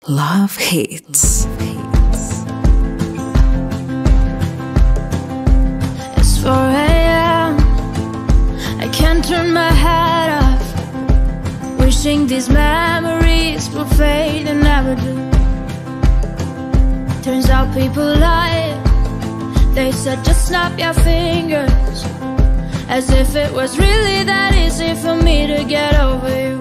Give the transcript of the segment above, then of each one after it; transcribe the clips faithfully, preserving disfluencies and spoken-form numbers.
Love Hits. It's four a m I can't turn my head off, wishing these memories will fade and never do. Turns out people lie. They said just snap your fingers, as if it was really that easy for me to get over you.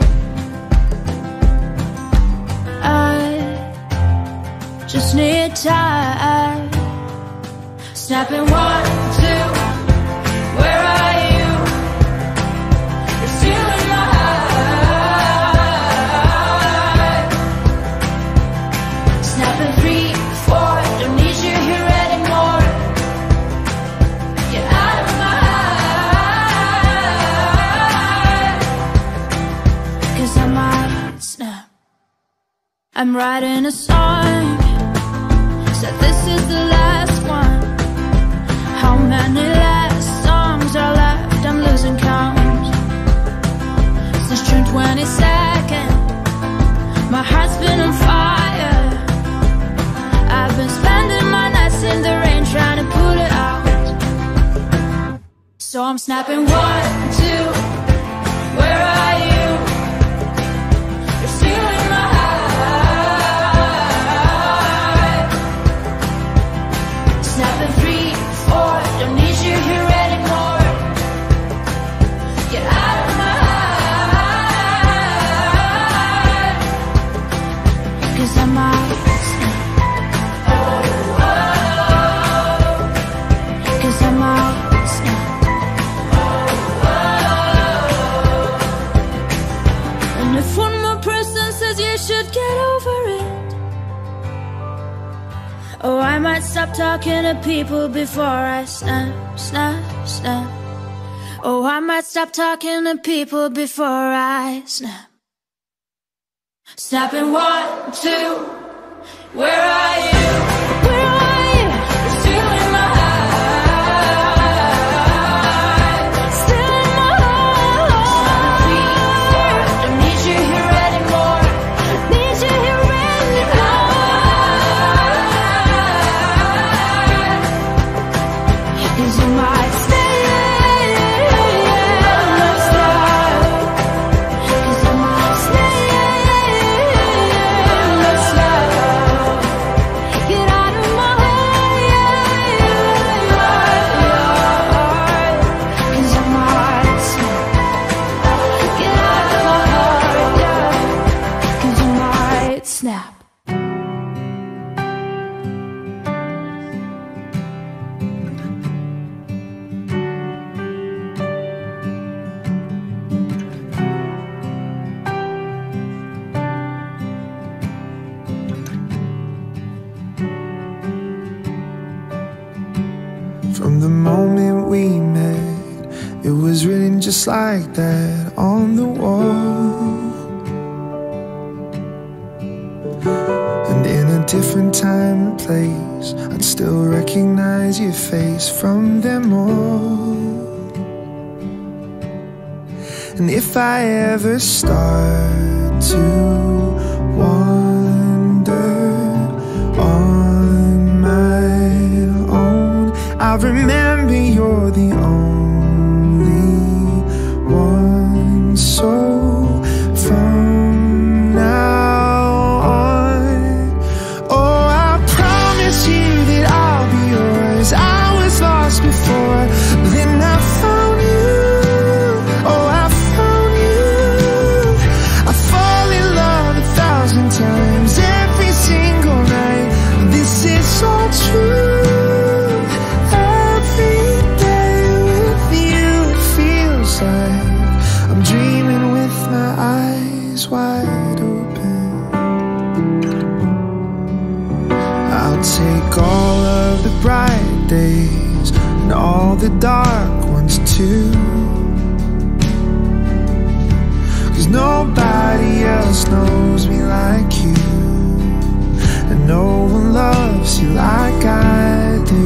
I just need time. Snapping one, two, where are you? You're still in my heart. Snapping three, four, don't need you here anymore. Get out of my heart, 'cause I might snap. I'm writing a song, said this is the last one. How many last songs are left? I'm losing count. Since June twenty-second, my heart's been on fire. I've been spending my nights in the rain trying to put it out. So I'm snapping one, two, where are you? You're still in my heart. Snapping three, four, don't need you here anymore. Get out of my heart, 'cause I might snap. Oh, oh, 'cause I might snap. Oh, oh. And if one more person says you should get over it, oh, I might stop talking to people before I snap, snap, snap. Oh, I might stop talking to people before I snap. Snapping one, two, where are you? Where are you? You're still in my heart. Still in my heart. Three, four, don't need you here anymore. Need you here anymore. 'Cause you might stay, let's start. 'Cause I might stay, let's start. Get out of my heart, 'cause I might snap. Get out of my heart, yeah, 'cause I might snap. From the moment we met, it was written just like that on the wall. And in a different time and place, I'd still recognize your face from them all. And if I ever start to wonder on my own, I remember you're the only one. So from now on, oh, I promise you that I'll be yours. I was lost before, then I found you. Oh, I found you. I fall in love a thousand times every single night. This is so true. I'm dreaming with my eyes wide open. I'll take all of the bright days and all the dark ones too, 'cause nobody else knows me like you, and no one loves you like I do.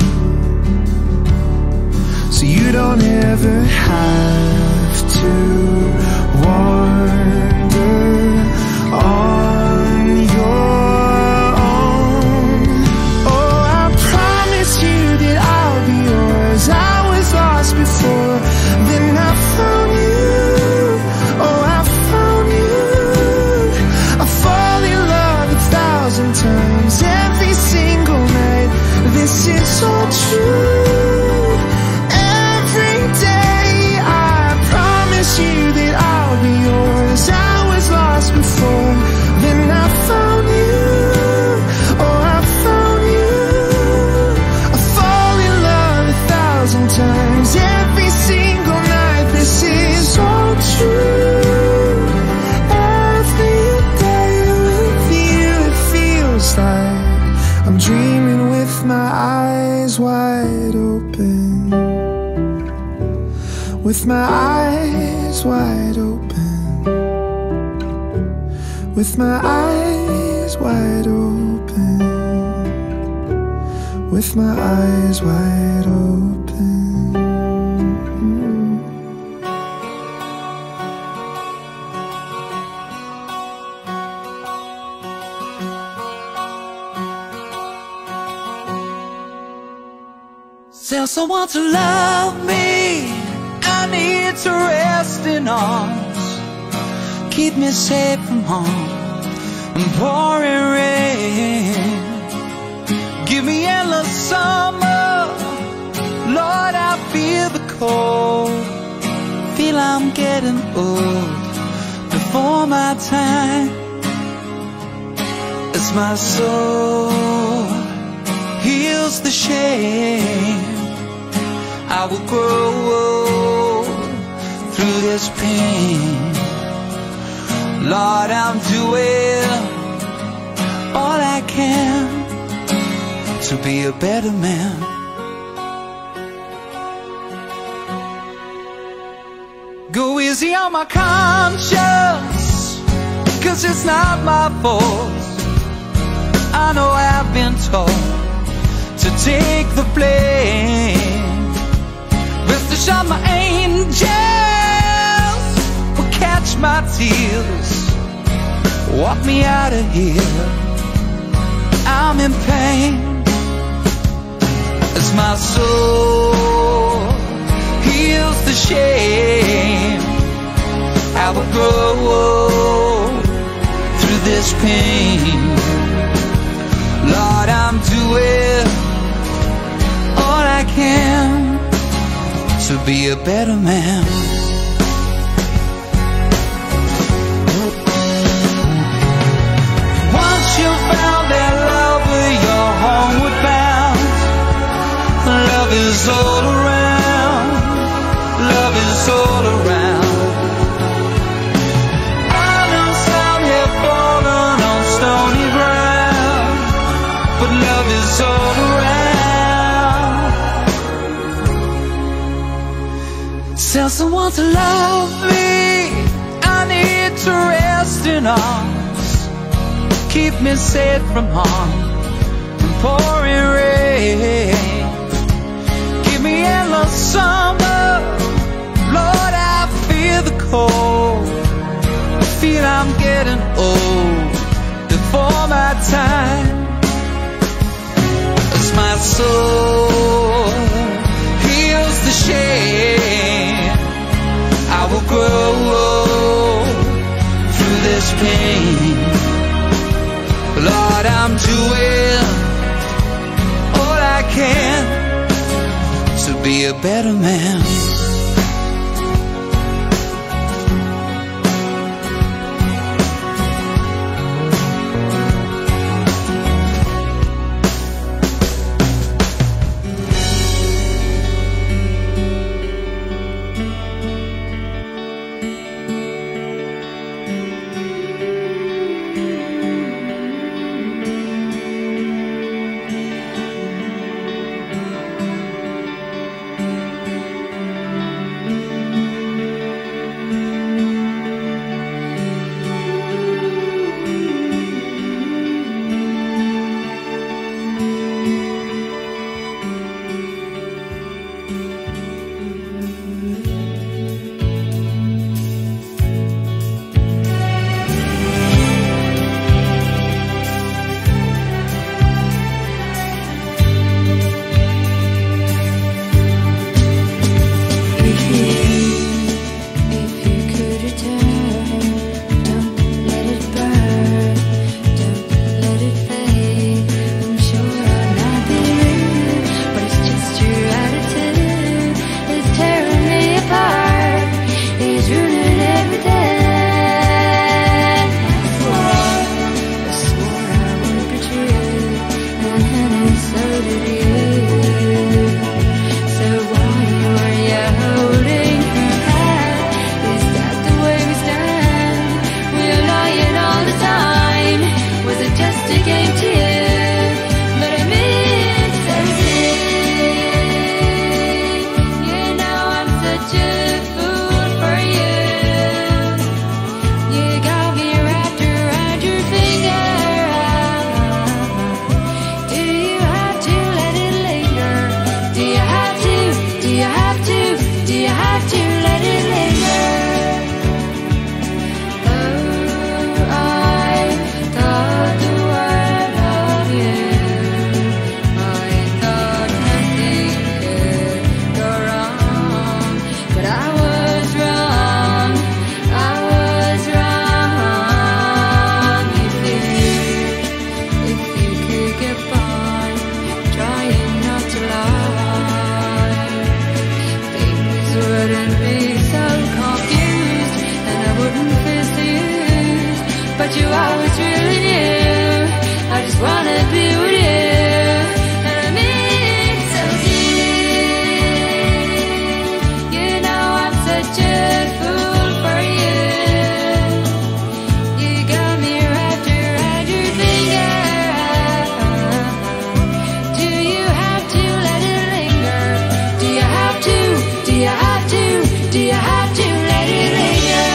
So you don't ever have to wonder on your with my eyes wide open, with my eyes wide open. Tell someone to love me, I need to rest in arms. Keep me safe from harm and pouring rain. Give me endless summer, Lord, I feel the cold. Feel I'm getting old before my time. As my soul heals the shame, I will grow through this pain. Lord, I'm doing all I can to be a better man. Go easy on my conscience, 'cause it's not my fault. I know I've been told to take the blame. Rest assured my angels will catch my tears, walk me out of here. I'm in pain as my soul heals the shame. I will grow through this pain. Lord, I'm doing all I can to be a better man. Once you found that love, you're homeward bound. Love is all around. Love is all around. I know some have fallen on stony ground, but love is all around. Tell someone to love me, I need to rest in arms. Keep me safe from harm and pouring rain. Give me endless summer, Lord, I feel the cold. I feel I'm getting old before my time. As my soul heals the shame, I will grow through this pain. Lord, I'm doing all I can to be a better man. but you always really knew I just wanna be with you. And I mean so deep. You know I'm such a fool for you. You got me wrapped around your finger. Do you have to let it linger? Do you have to? Do you have to? Do you have to let it linger?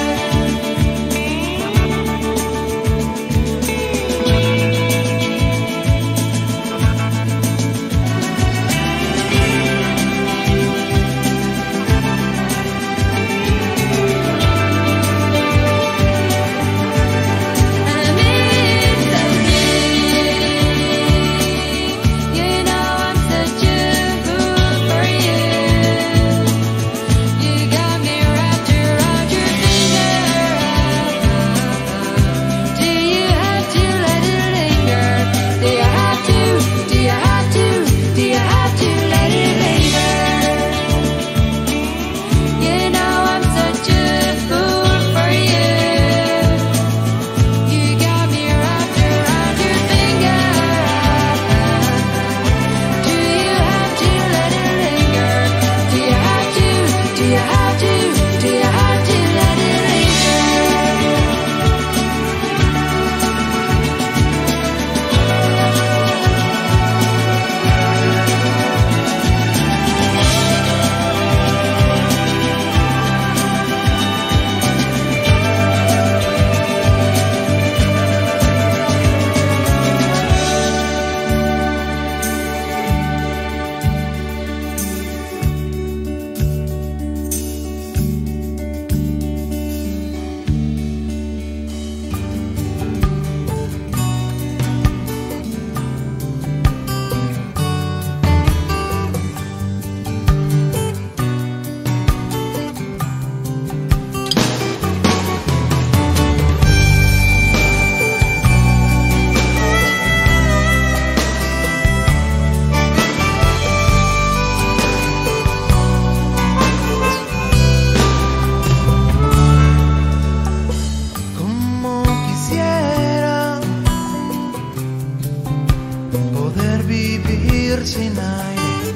Sin aire,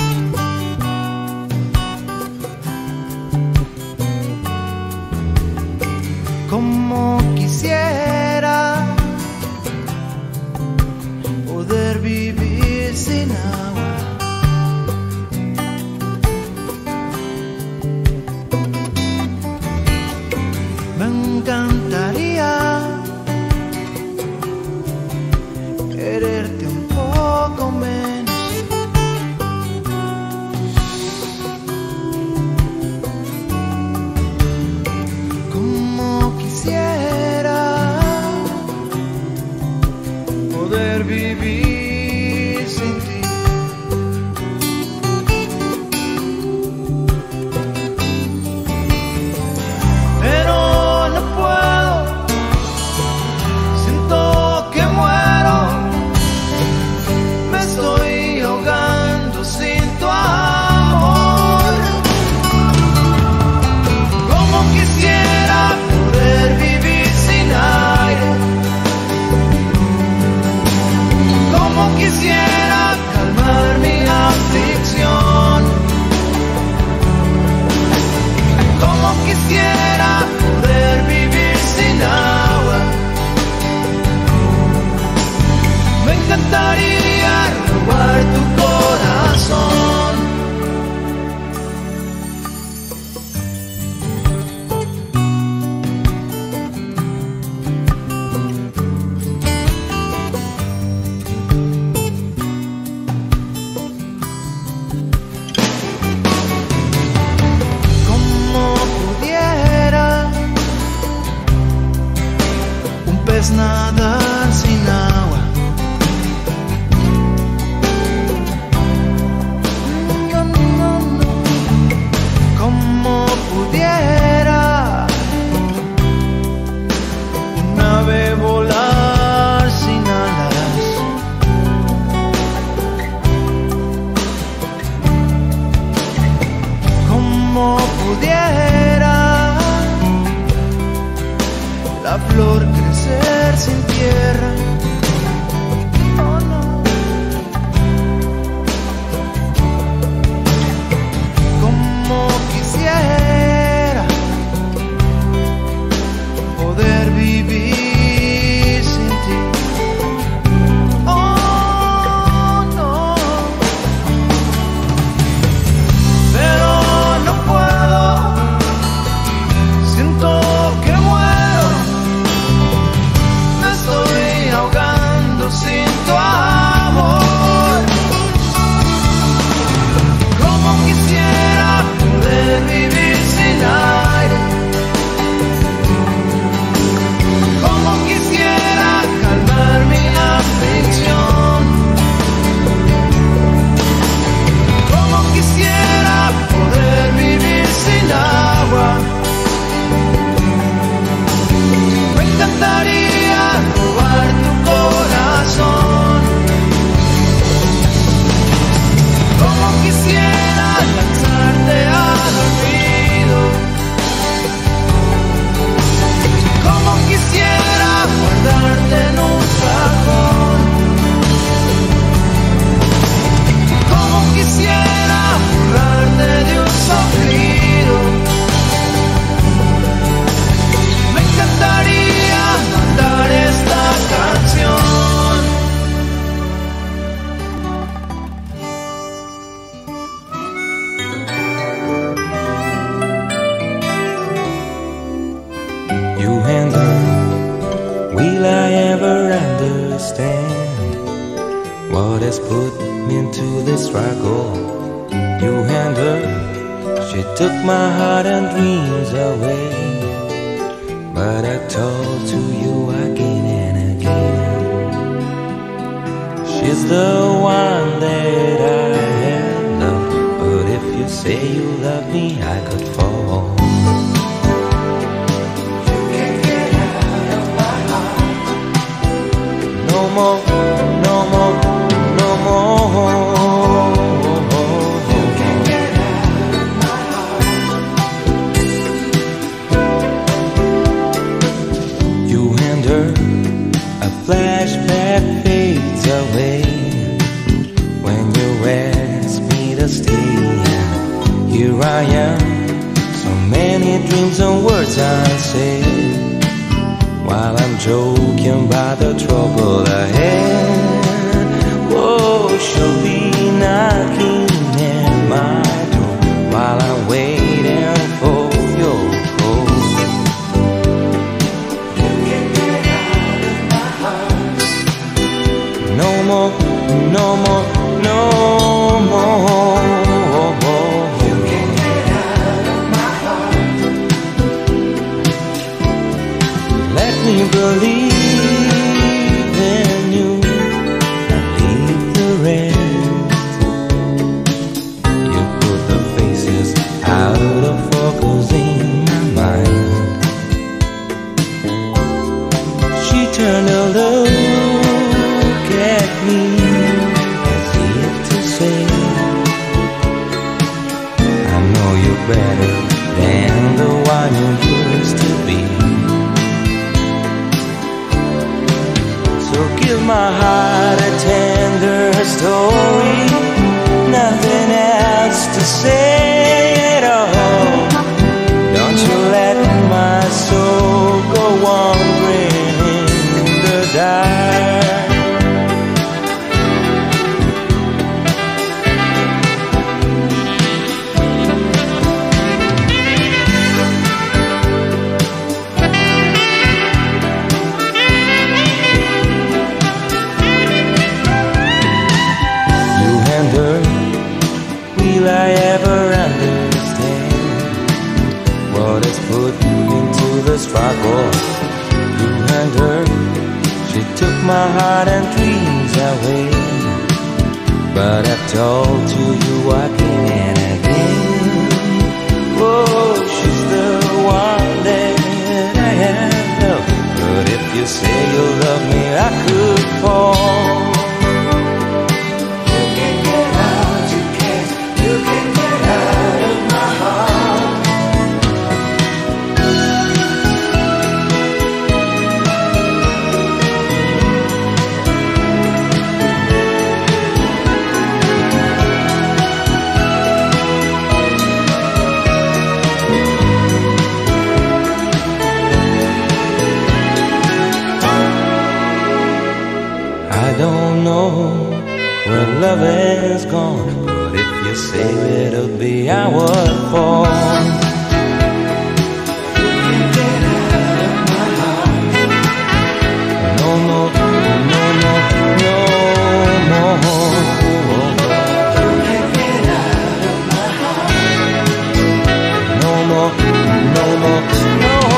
como quisiera poder vivir sin agua. Me encantaría quererte un poco menos. Poder vivir sin ti. Pero no puedo, siento que muero, me estoy ahogando sin tu amor. Como quisiera poder vivir sin aire, como quisiera calmar mi aflicción, como quisiera poder vivir sin agua. Me encantaría robar tu corazón. Nadar sin agua, no, no, no. Como pudiera un ave volar sin alas, como pudiera la flor crecer sin tierra. Oh, no. Como quisiera poder vivir sin ti. Oh, no. Pero no puedo. Siento que muero. Me estoy ahogando sin tu amor. Como quisiera poder vivir sin aire. Como quisiera calmar mi aflicción. Como quisiera poder vivir sin agua. Me encantaría robar tu corazón. Como quisiera lanzarte al olvido. Como quisiera guardarte en un cajón. Como quisiera borrarte de un soplido. Me encantaría mandar esta canción. You and I, will I ever understand what has put me into this struggle? You and her, she took my heart and dreams away, but I told to you again and again, she's the one that I have loved. But if you say you love me, I could fall. No more, no more, no more. You can't get out of my heart. You and her, a flashback fades away when you ask me to stay. Here I am, so many dreams and words unsaid, while I'm joking by the trouble ahead. Whoa, she'll be knocking at my door while I'm waiting for your call. You can get out of my heart. No more, no more, no more. You can get out of my heart. Let me believe in you and leave the rest. You put the faces out of focus in my mind. She turned a look at me as if to say, I know you better than the one you used to be. So give my heart a tender story, nothing else to say at all. Don't you let my soul go wandering in the dark. Will I ever understand what has put me into the struggle? You and her, she took my heart and dreams away, but I've told to you again and again, oh, she's the one that I have loved. But if you say you love me, I could fall. love is gone, but if you save it, it'll be our fault. No more, no more, no more. Don't get it out of my heart. No more, no more, no more.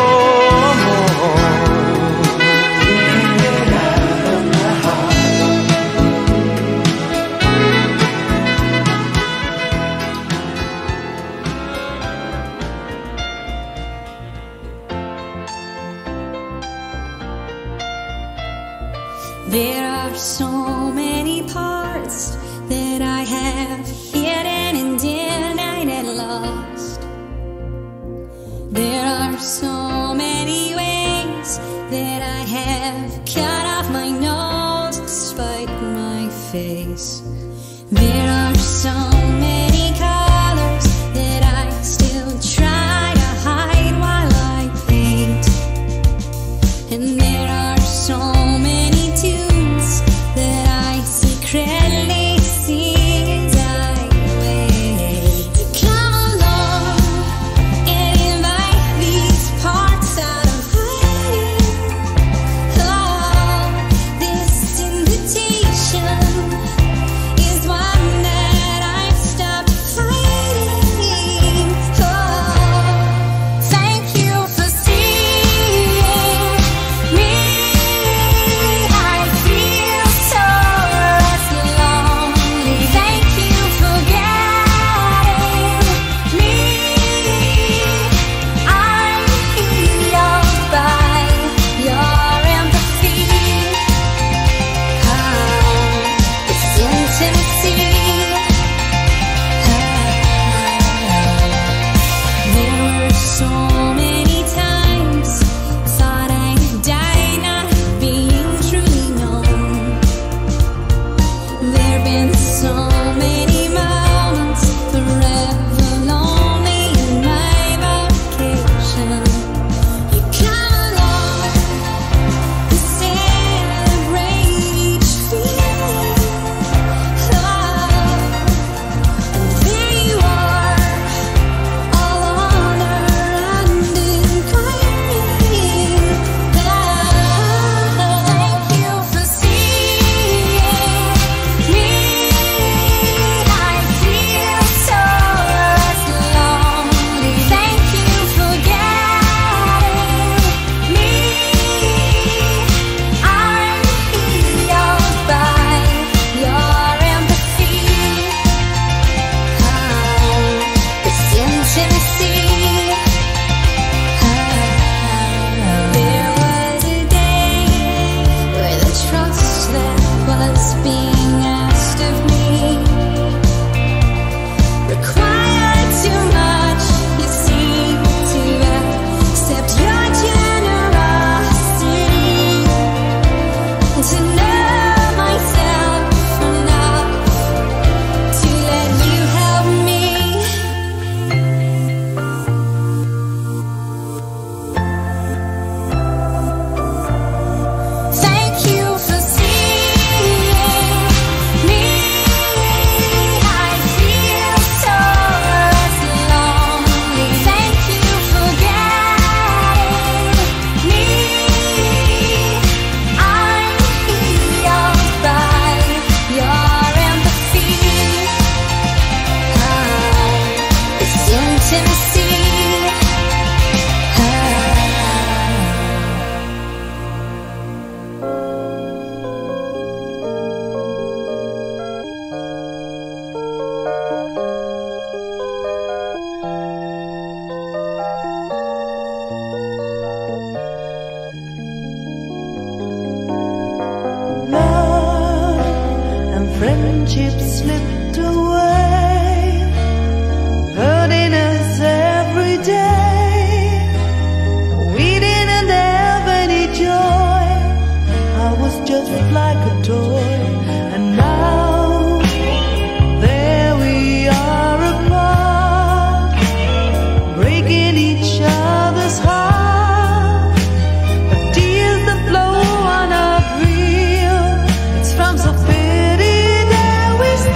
There are so many parts that I have hidden and denied and lost. There are so many ways that I have cut off my nose to spite my face. There are so many colors that I still try to hide while I paint. And there are so many tunes that I secretly sing as I wait. Come along and invite these parts out of hiding. Oh, this invitation is one that I've stopped fighting. Oh, thank you for seeing me. I feel so less lonely. Thank you for getting me. I'm healed by your empathy. Oh, this intimacy. There were so many times thought I'd die not being truly known. There've been so many moments forever lonely in my vocation. You come along and celebrate each feeling. Oh, and there you are, all honor and inquiry. Thank you for seeing me. I feel so less lonely. Thank you for getting me. I'm healed by your empathy. Oh, this intimacy. There was a day where the trust that was being asked of me required too much. You seem to accept your generosity to know myself enough to let you help me. Thank you for seeing me. I feel so less lonely. Thank you for getting me. I'm healed by your empathy. Oh, this intimacy. Love and friendship slipped away, hurting us every day. We didn't have any joy. I was just like a toy, and now there we are apart, breaking each other's heart. But tears that flow are not real. It's from self-pity that we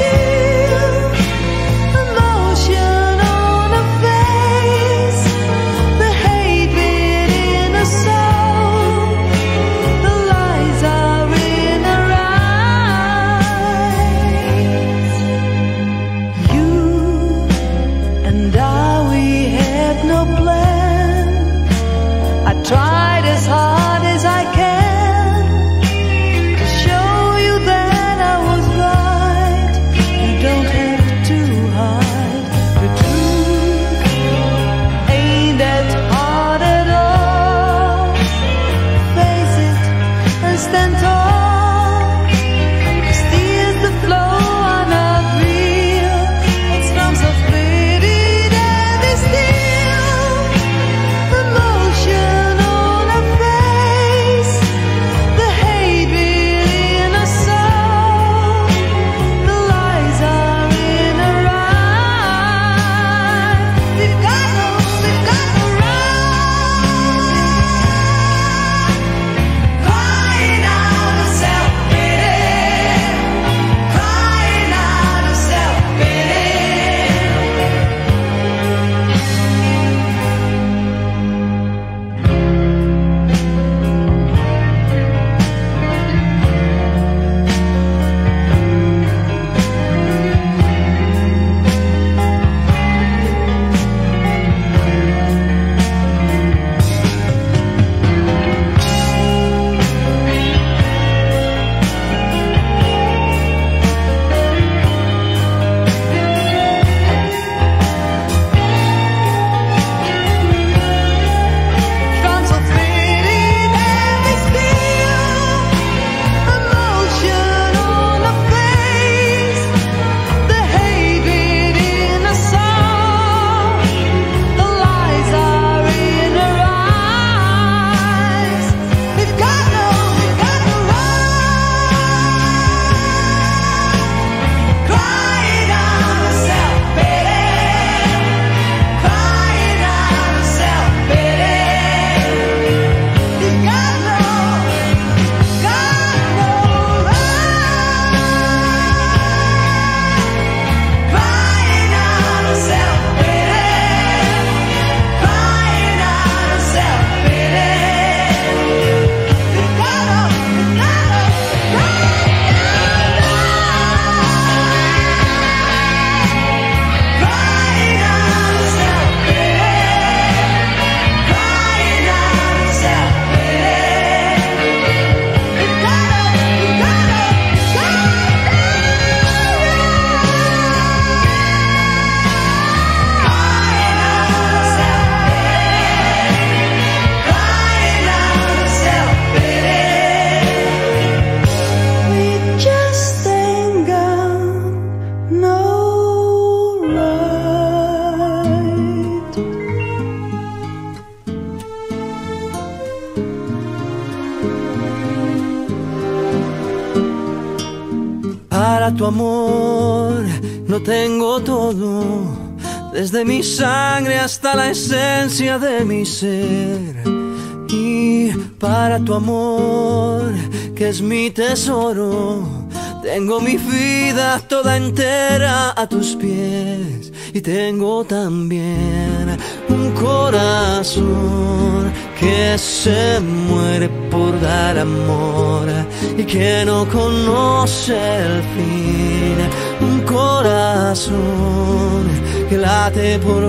Para tu amor lo tengo todo, desde mi sangre hasta la esencia de mi ser. Y para tu amor, que es mi tesoro, tengo mi vida toda entera a tus pies. Y tengo también un corazón que se muere por dar amor y que no conoce el fin. Un corazón que late por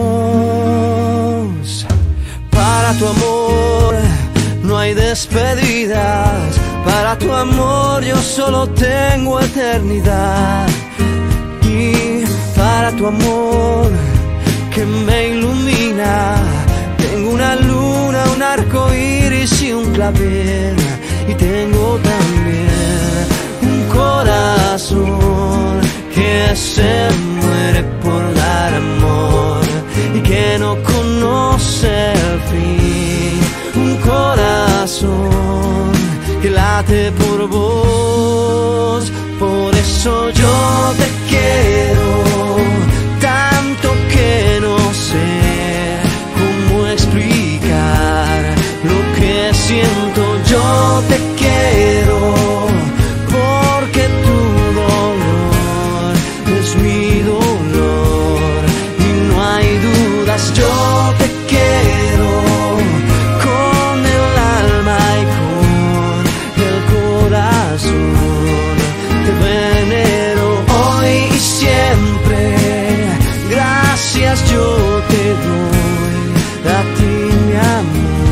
vos. Para tu amor no hay despedidas, para tu amor yo solo tengo eternidad. Y para tu amor que me ilumina, tengo una luna, un arco iris y un clavel. Y tengo también un corazón que se muere por dar amor y que no conoce el fin. Un corazón que late por vos. Por eso yo te quiero tanto que no sé cómo explicar lo que siento. Yo te quiero porque tu dolor es mi dolor y no hay dudas. Yo te quiero con el alma y con el corazón. Te venero hoy y siempre. Gracias yo te doy a ti, mi amor,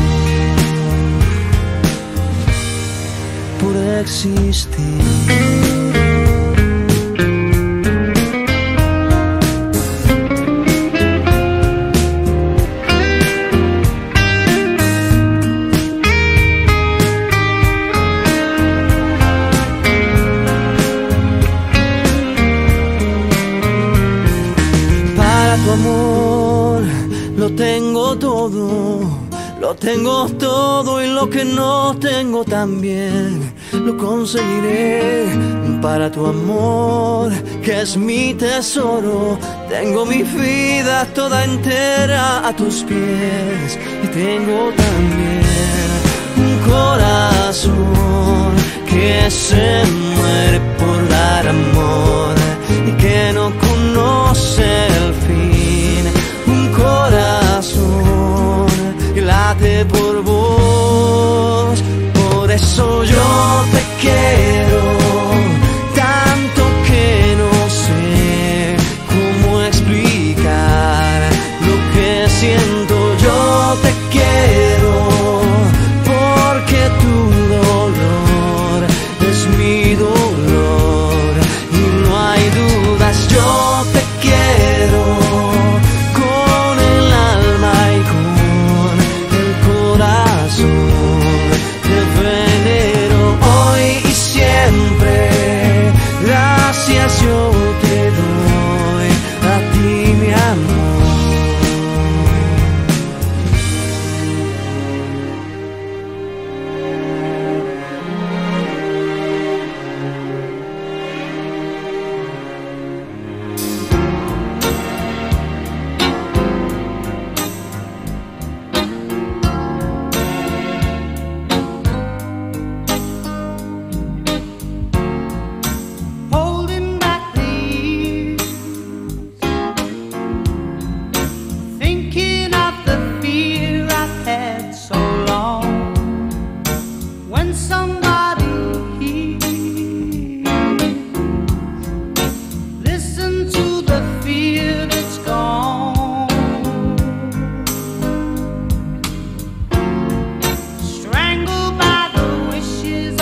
por existir. Tu amor lo tengo todo, lo tengo todo y lo que no tengo también lo conseguiré. Para tu amor, que es mi tesoro, tengo mi vida toda entera a tus pies. Y tengo también un corazón que se muere por dar amor y que no conoce el fin. Un corazón que late por vos. Por eso yo te quiero tanto que no sé cómo explicar lo que siento. Yo te quiero porque tu dolor es mi dolor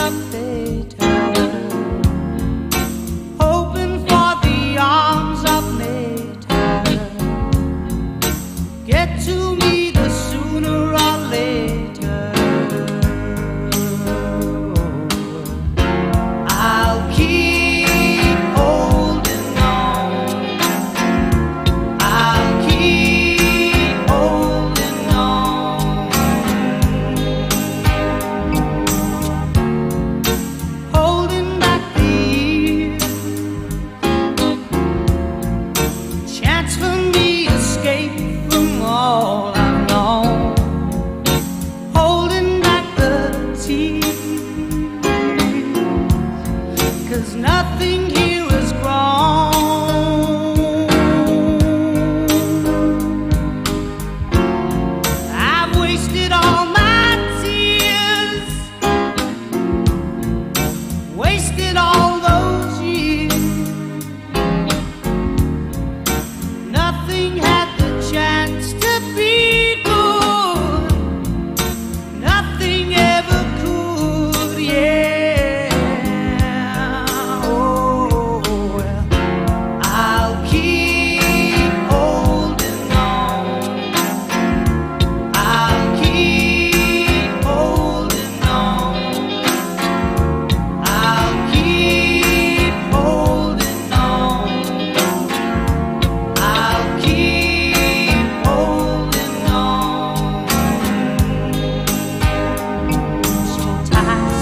up later, hoping for the arms of later. Get to me the sooner or later. I'll keep holding on. I'll keep holding on. Holding back the years, chance for me escape from all I've known. Holding back the tears, 'cause nothing here is grown. I've wasted all my tears, wasted all those years. Nothing had the chance to be good. Nothing ever could, yeah. Oh, well, I'll keep holding on. I'll keep holding on. I'll keep holding on. I'll keep holding on. So tight.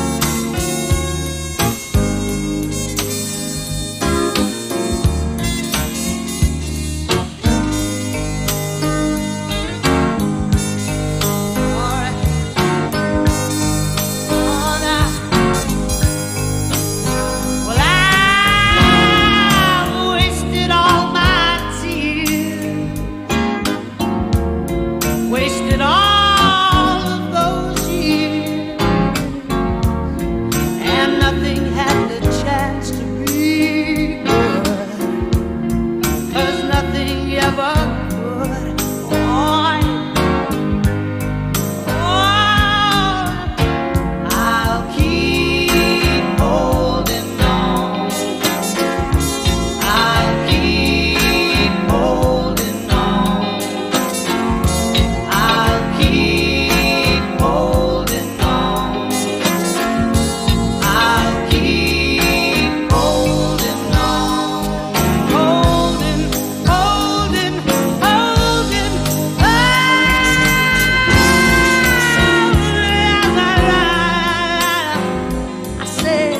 All right. Oh, now. Well, I've wasted all my tears, wasted all of those years, and nothing had the chance to be good, 'cause nothing ever could. Oh, oh, I'll keep holding on. I'll keep holding on. I'll keep holding on. I'll keep holding on. Holding, holding, holding. Oh, I said,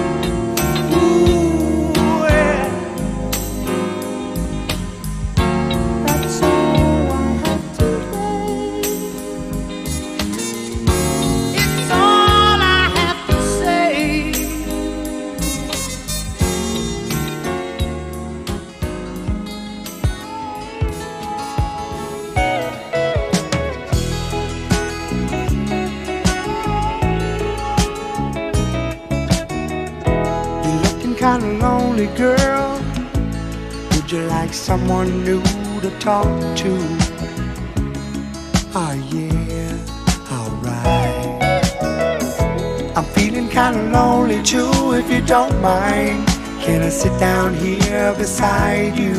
ooh, yeah. That's all I have today. It's all I have to say. You're looking kinda lonely, girl. Would you like someone new to talk to? Oh yeah, alright. I'm feeling kinda lonely too, if you don't mind. Can I sit down here beside you?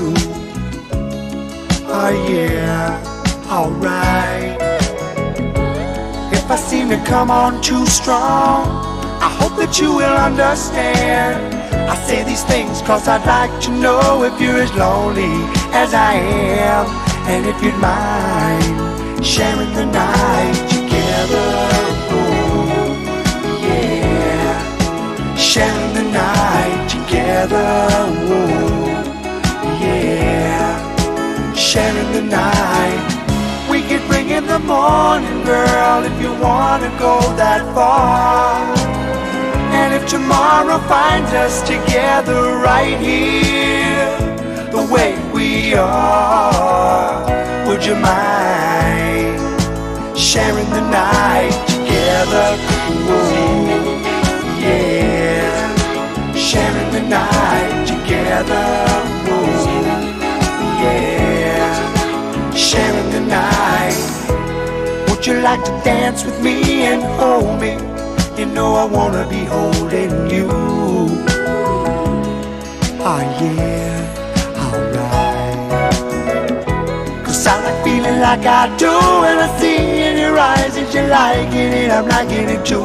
Oh yeah, alright. If I seem to come on too strong, I hope that you will understand. I say these things 'cause I'd like to know if you're as lonely as I am, and if you'd mind sharing the night together. Oh, yeah, sharing the night together. Oh, yeah, sharing the night. We could bring in the morning, girl, if you wanna go that far. And if tomorrow finds us together right here, the way we are, would you mind sharing the night together? Whoa, yeah, sharing the night together. Whoa, yeah, sharing the night. Would you like to dance with me and hold me you know I wanna be holding you. Oh yeah, alright. Cause I like feeling like I do when I see in your eyes that you're liking it, I'm liking it too.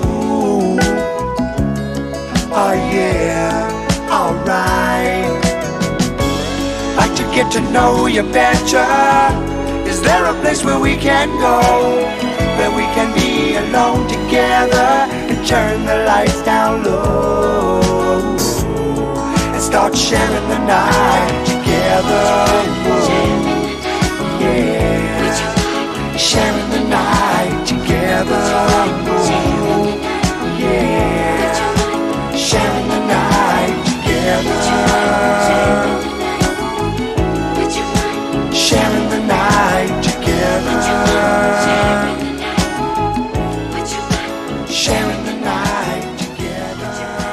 Oh yeah, alright. Like to get to know you better. Is there a place where we can go, where we can be alone together and turn the lights down low and start sharing the night together? Yeah, sharing the night together. Yeah, sharing the night together. Sharing the night together. Sharing the night together.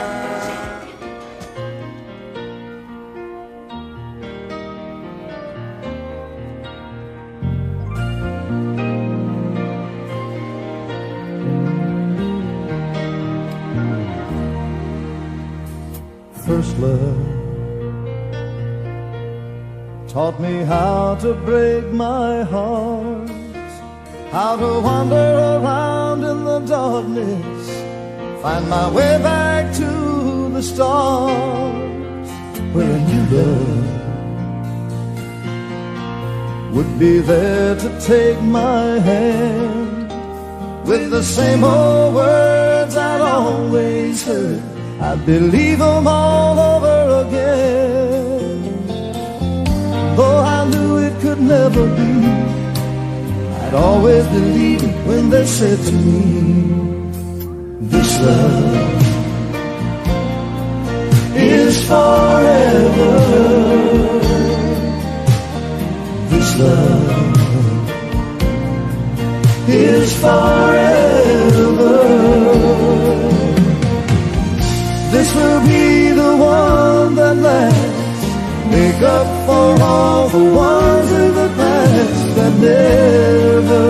First love taught me how to break my heart, how to wander around in the darkness, find my way back to the stars, where a new love would be there to take my hand. With the same old words I'd always heard, I'd believe them all over again. Though I knew it could never be, I'd always believe it when they said to me, this love is forever. This love is forever. This will be the one that lasts. Make up for all the ones in the past that never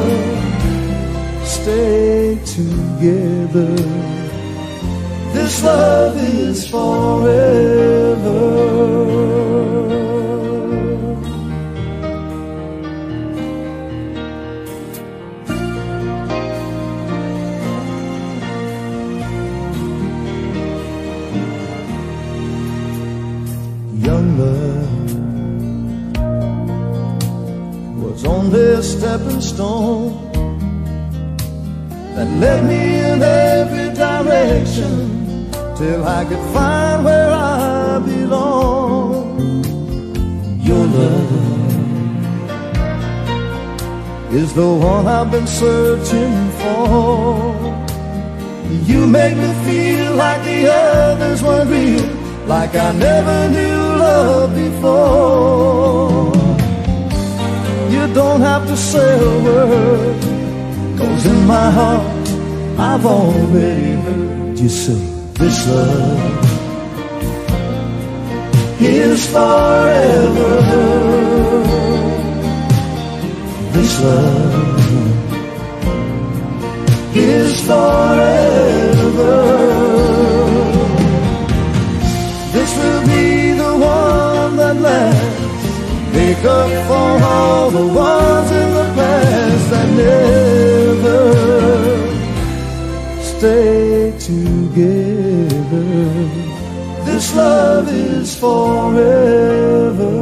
stay together. This love is forever. Young love was only a stepping stone that led me in every direction till I could find where I belong. Your love is the one I've been searching for. You make me feel like the others weren't real, like I never knew love before. You don't have to say a word, 'cause in my heart I've already heard you say, this love is forever. This love is forever. This will be the one that lasts. Make up for all the ones in the past that never stay together. This love is forever.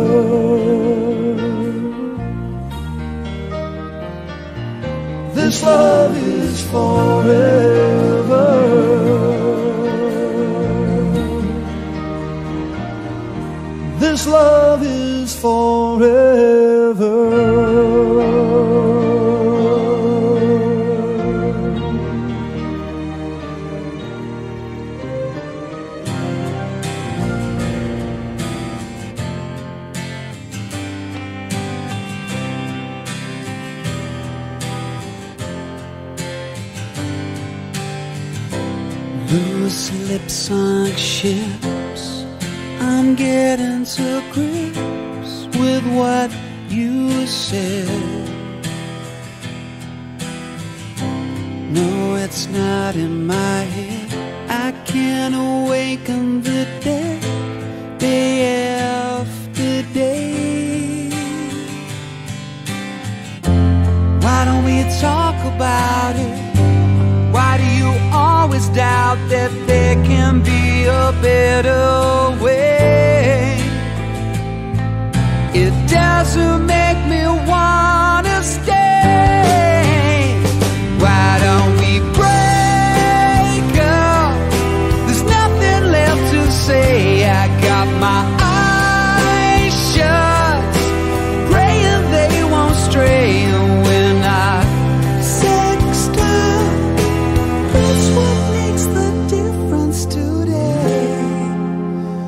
This love is forever. This love is forever. Loose lips sunk ships, I'm getting to grips with what you said. No, it's not in my head. I can't awaken the dead day after day. Why don't we talk about it? Why do you always doubt that there can be a better way? It doesn't make me wanna stay. Why don't we break up? There's nothing left to say. I got my eyes shut, praying they won't stray. And when I sext up, that's what makes the difference today.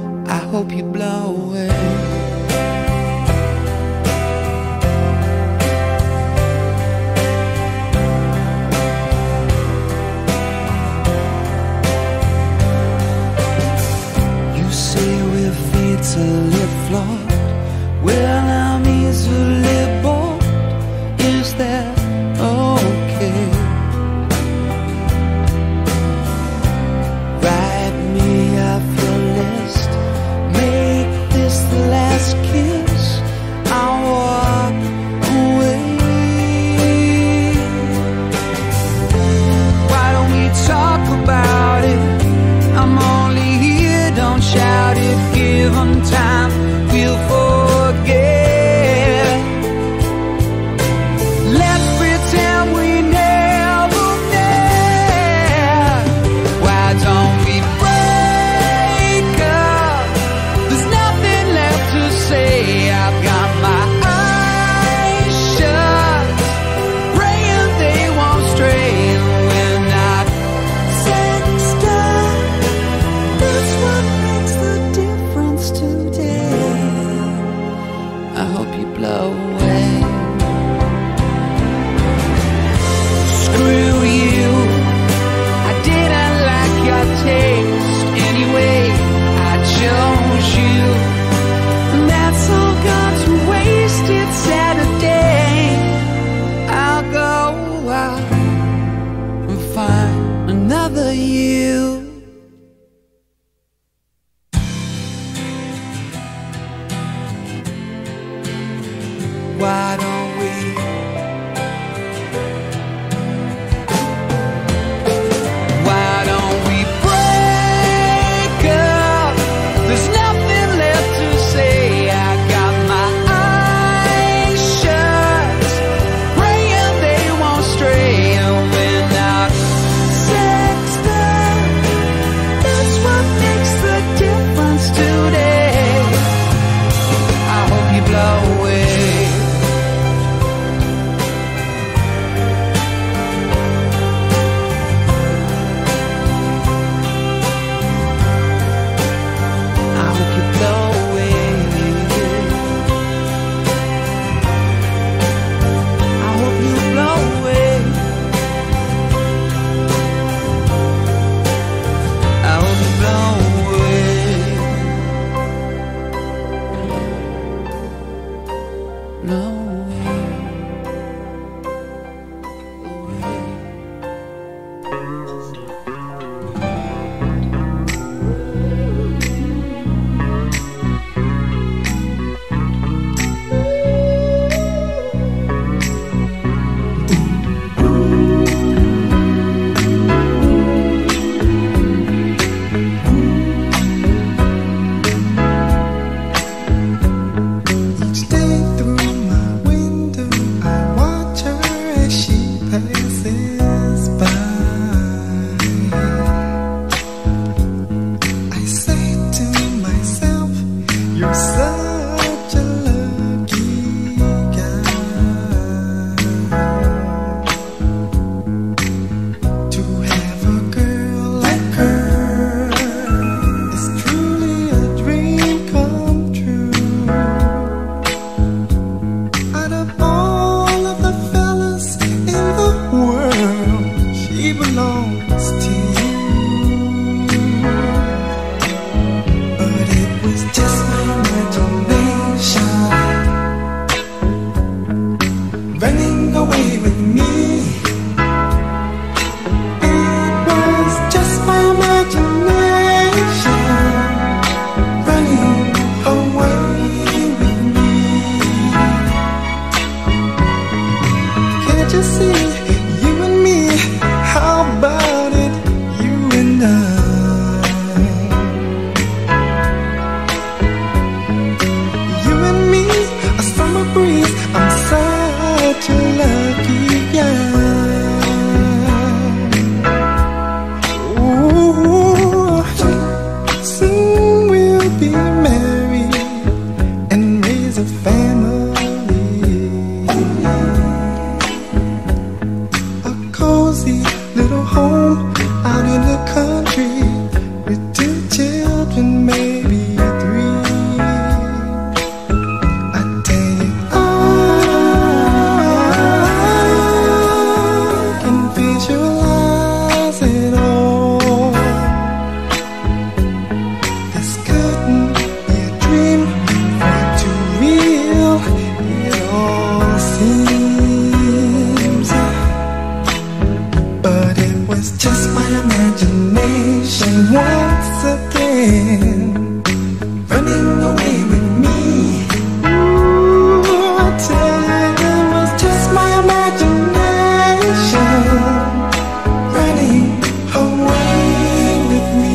imagination once again, running away with me. Ooh, I tell you, it was just my imagination running away with me.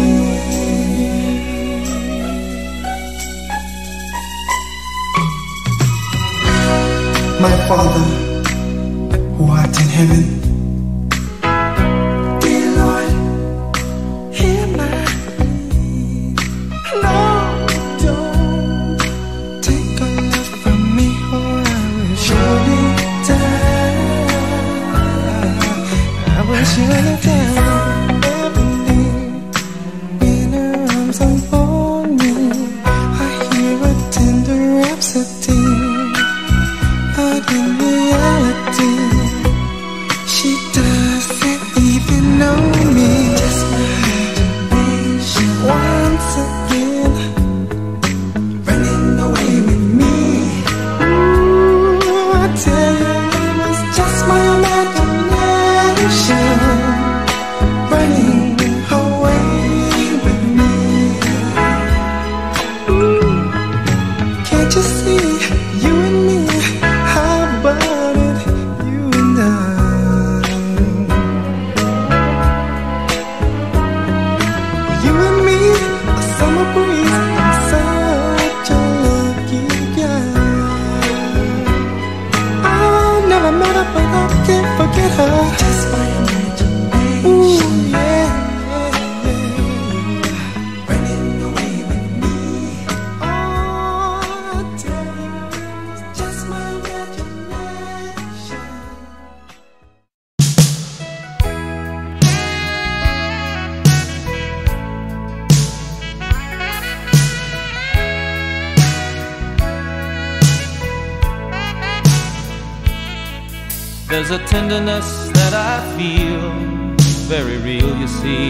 My Father, who art in heaven, dear Lord, hear my plea. No, don't take a love from me, or I will surely die. I will surely die. Heavenly, in her arms upon me, I hear a tender rhapsody. But in reality, she doesn't even know me. Just my imagination once again, running away with me. Ooh, I tell you, it was just my imagination running away with me. Ooh, can't you see, you and me? How about it, you and I? You and me, a summer breeze, I'm such a lucky guy. I never met her, but I can't forget her. Just my imagination. Ooh, yeah, yeah, yeah. Running away with me. Oh, I tell you, it's just my imagination. There's a tenderness that I feel, very real, you see.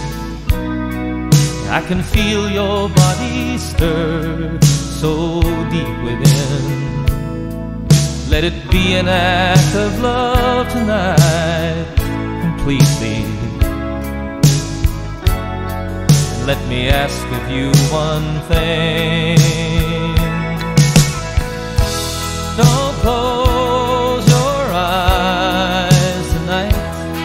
I can feel your body stir so deep within. Let it be an act of love tonight, completely. Let me ask of you one thing. Don't close your eyes tonight.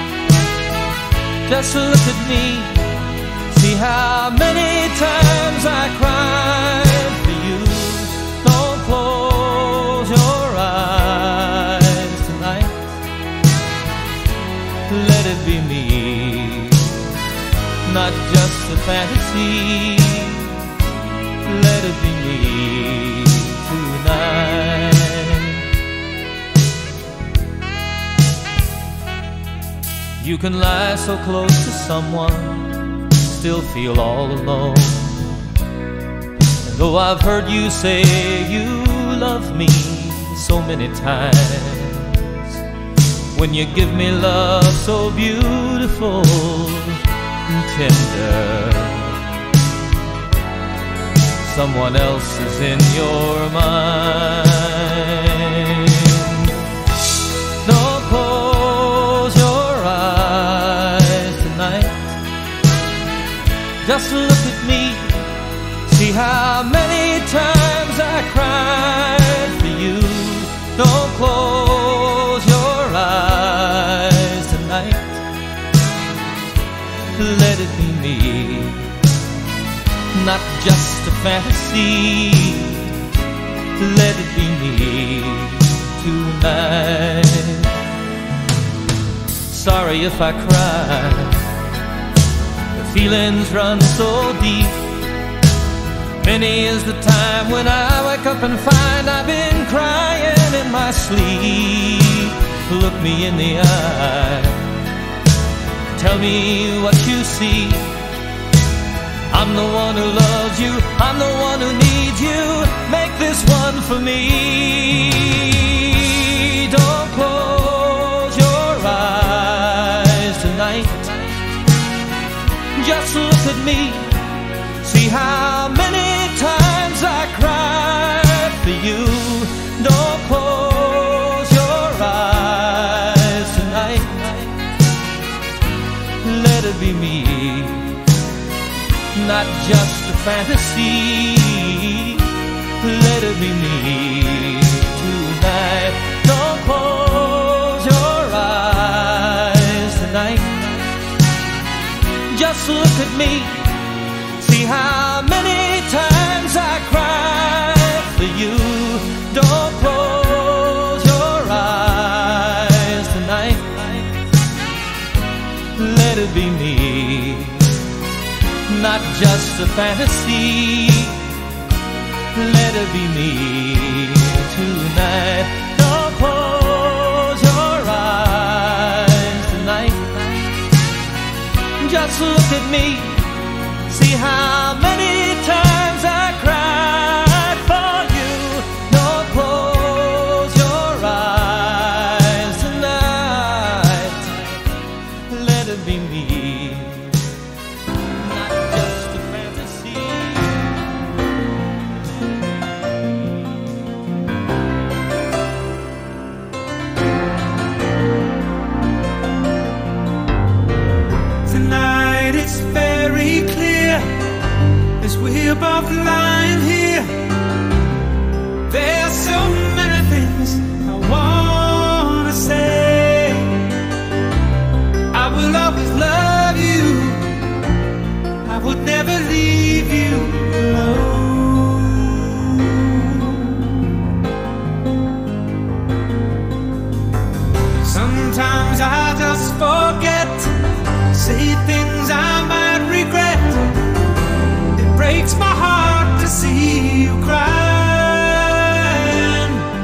Just look at me. See how many times I cried for you. Don't close your eyes tonight. Let it be me, not just a fantasy. Let it be me tonight. You can lie so close to someone, still feel all alone. And though I've heard you say you love me so many times, when you give me love so beautiful and tender, someone else is in your mind. Don't close your eyes tonight. Just look at me. See how many times I cried for you. Don't close your eyes tonight. Let it be me, not just a fantasy. Let it be me tonight. Sorry if I cry, the feelings run so deep. Many is the time when I wake up and find I've been crying in my sleep. Look me in the eye, tell me what you see. I'm the one who loves you, I'm the one who needs you. Make this one for me. Don't close your eyes tonight. Just look at me. See how many times I cried for you. Don't close your eyes tonight. Let it it be me, not just a fantasy. Let it be me tonight. Don't close your eyes tonight. Just look at me, see how many times I cried for you. Don't close your eyes tonight. Let it be me, not just a fantasy. Let it be me tonight. Don't close your eyes tonight. Just look at me, see how many times I cried for you. Don't close your eyes tonight. Let it be me, not just a fantasy. Tonight it's very clear, as we're both lying here, there's so many things I wanna say. I will always love you, I would never leave you alone. Sometimes I just forget, say things I might regret. It breaks my heart to see you crying.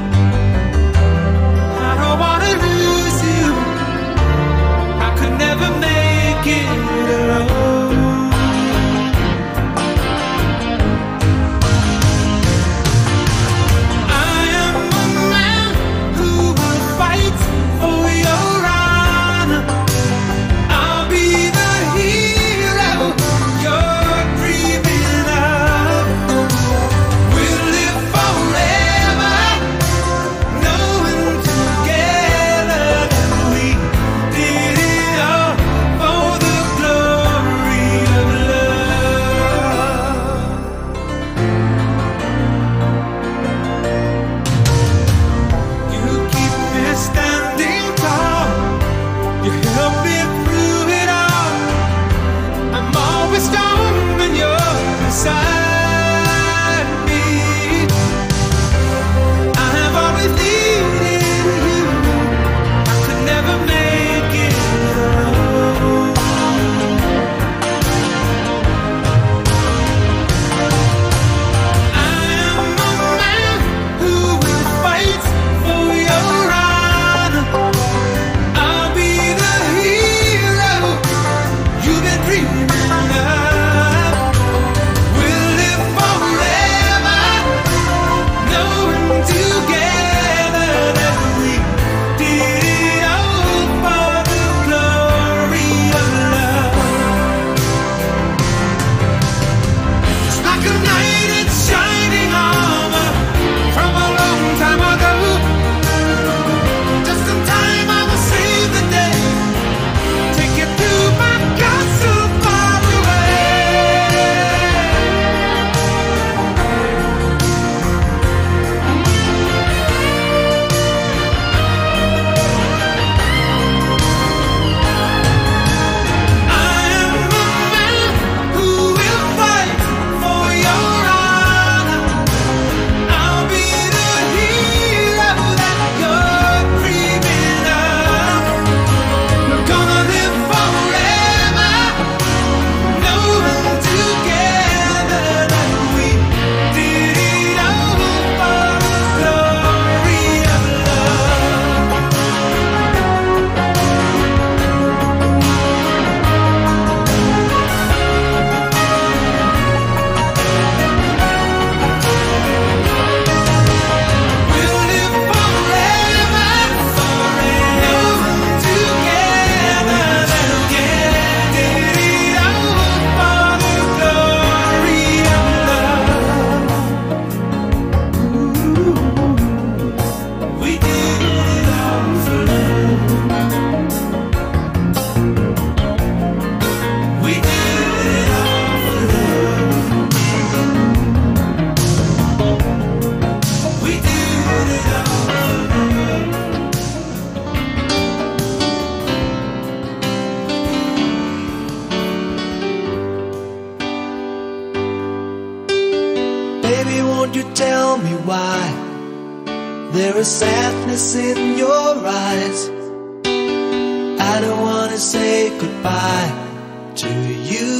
tell me why there is sadness in your eyes. I don't wanna say goodbye to you.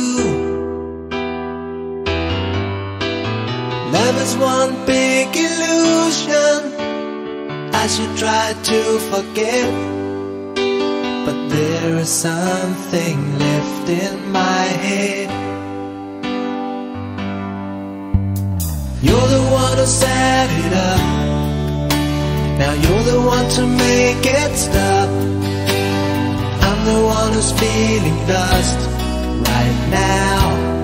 Love is one big illusion I should try to forget, but there is something left in my head. You're the one who set it up, now you're the one to make it stop. I'm the one who's feeling lost right now.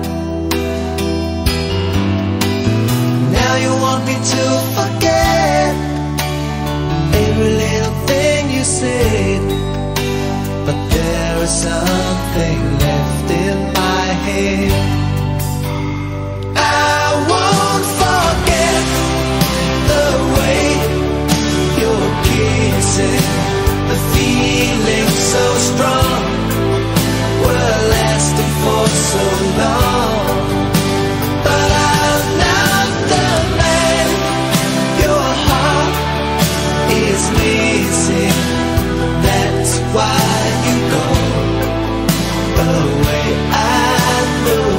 Now you want me to forget every little thing you said, but there is something left in my head. I won't forget the way you're kissing, the feeling so strong, we're lasting for so long. But I'm not the man your heart is missing. That's why you go away, I know.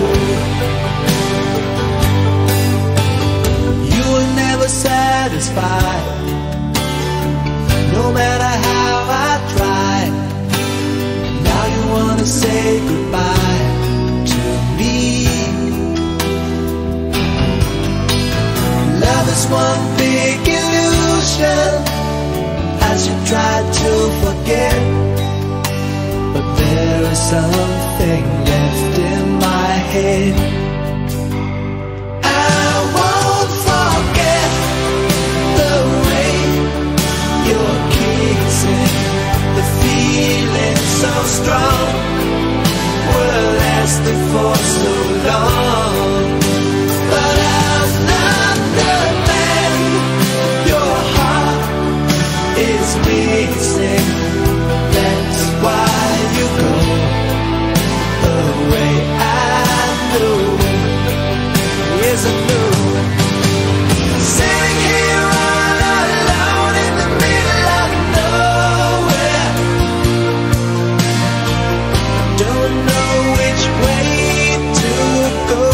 You were never satisfied, no matter how I tried. Now you wanna say goodbye to me. Love is one big illusion I should try to forget, but there is something left in my head. I won't forget the way you're kissing, the feeling so strong, we're lasting for so long. But I'm not the man your heart is missing. That's why you go away, I know. Yes, I know. Sitting here all alone in the middle of nowhere, don't know which way to go.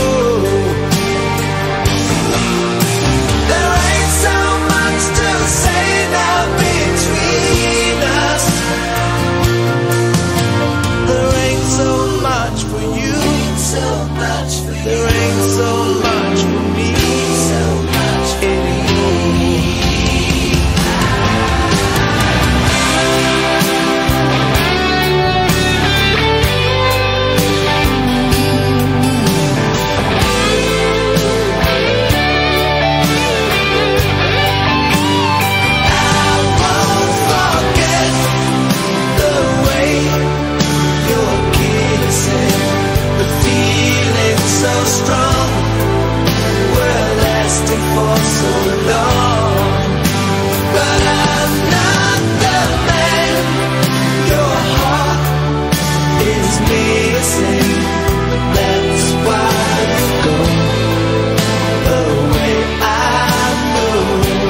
There ain't so much to say now between us. There ain't so much for you, there ain't so much for me anymore. I won't forget the way you're kissing, the feeling so strong, we're lasting for so long. But I'm not the man your heart is missing. That's why you go away, I know.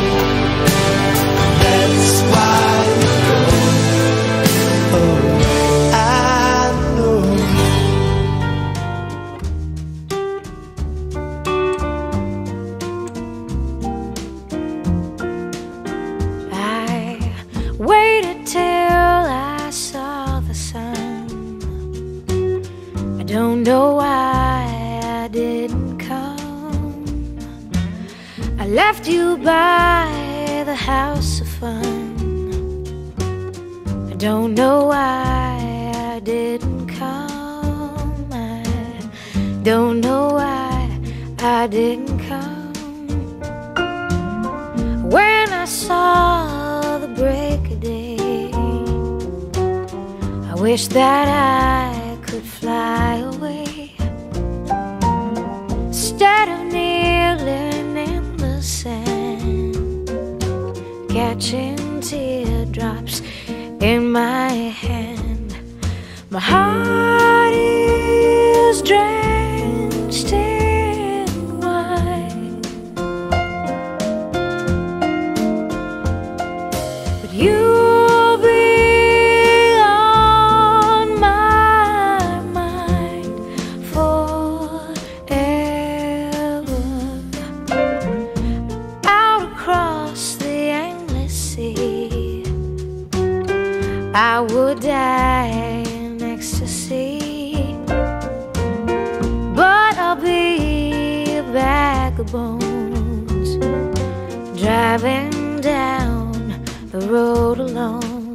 That's why you go away, I know. I waited till I saw the sun. I don't know why I didn't come. I left you by the house of fun. I don't know why I didn't come. I don't know why I didn't come. When I saw the break of day, I wish that I could fly away, instead of kneeling in the sand, catching teardrops in my hand. My heart is drenched in wine. I would die in ecstasy, but I'll be a bag of bones, driving down the road alone.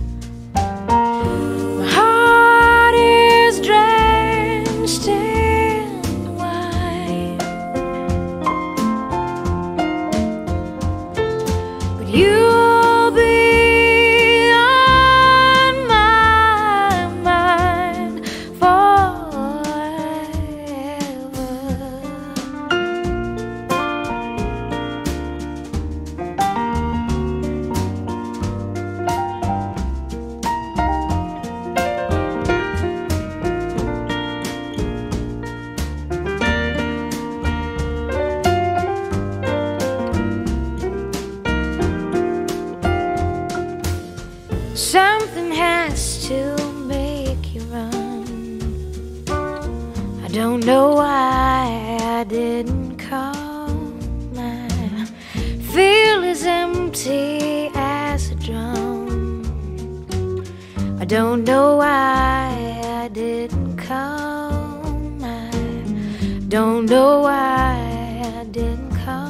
My heart is drenched in wine, but you'll be on my mind forever. Something has to make you run. I don't know why I didn't call. My feel as empty as a drum. I don't know why I didn't call. I don't know why I didn't call.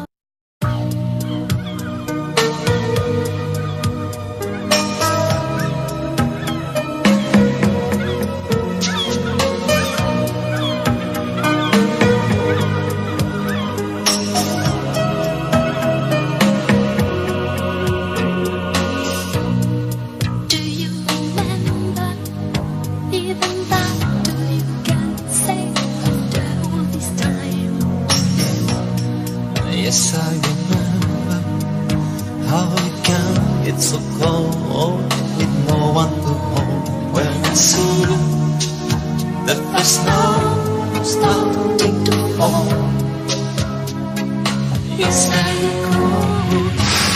Yes, I remember how it can get so cold with no one to hold. When I see the first snow starting to fall, yes, I recall.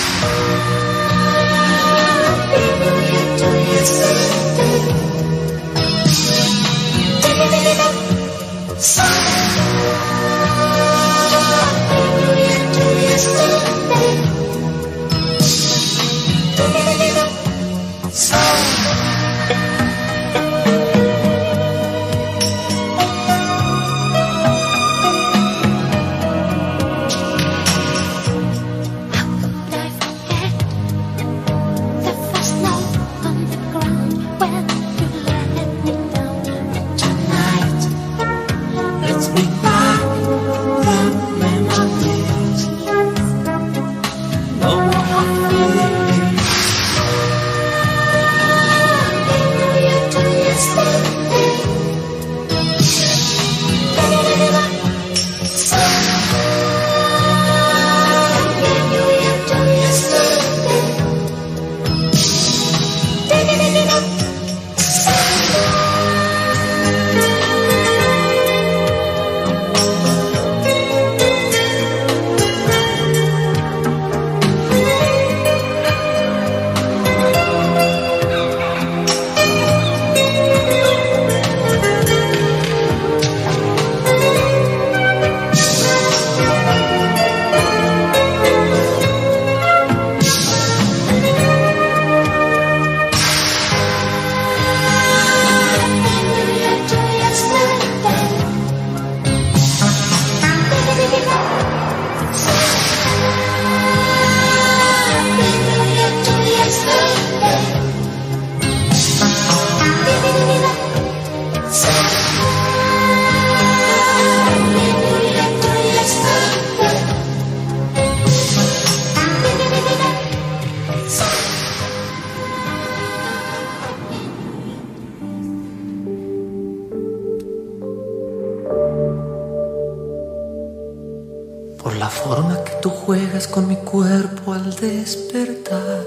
Por la forma que tú juegas con mi cuerpo al despertar,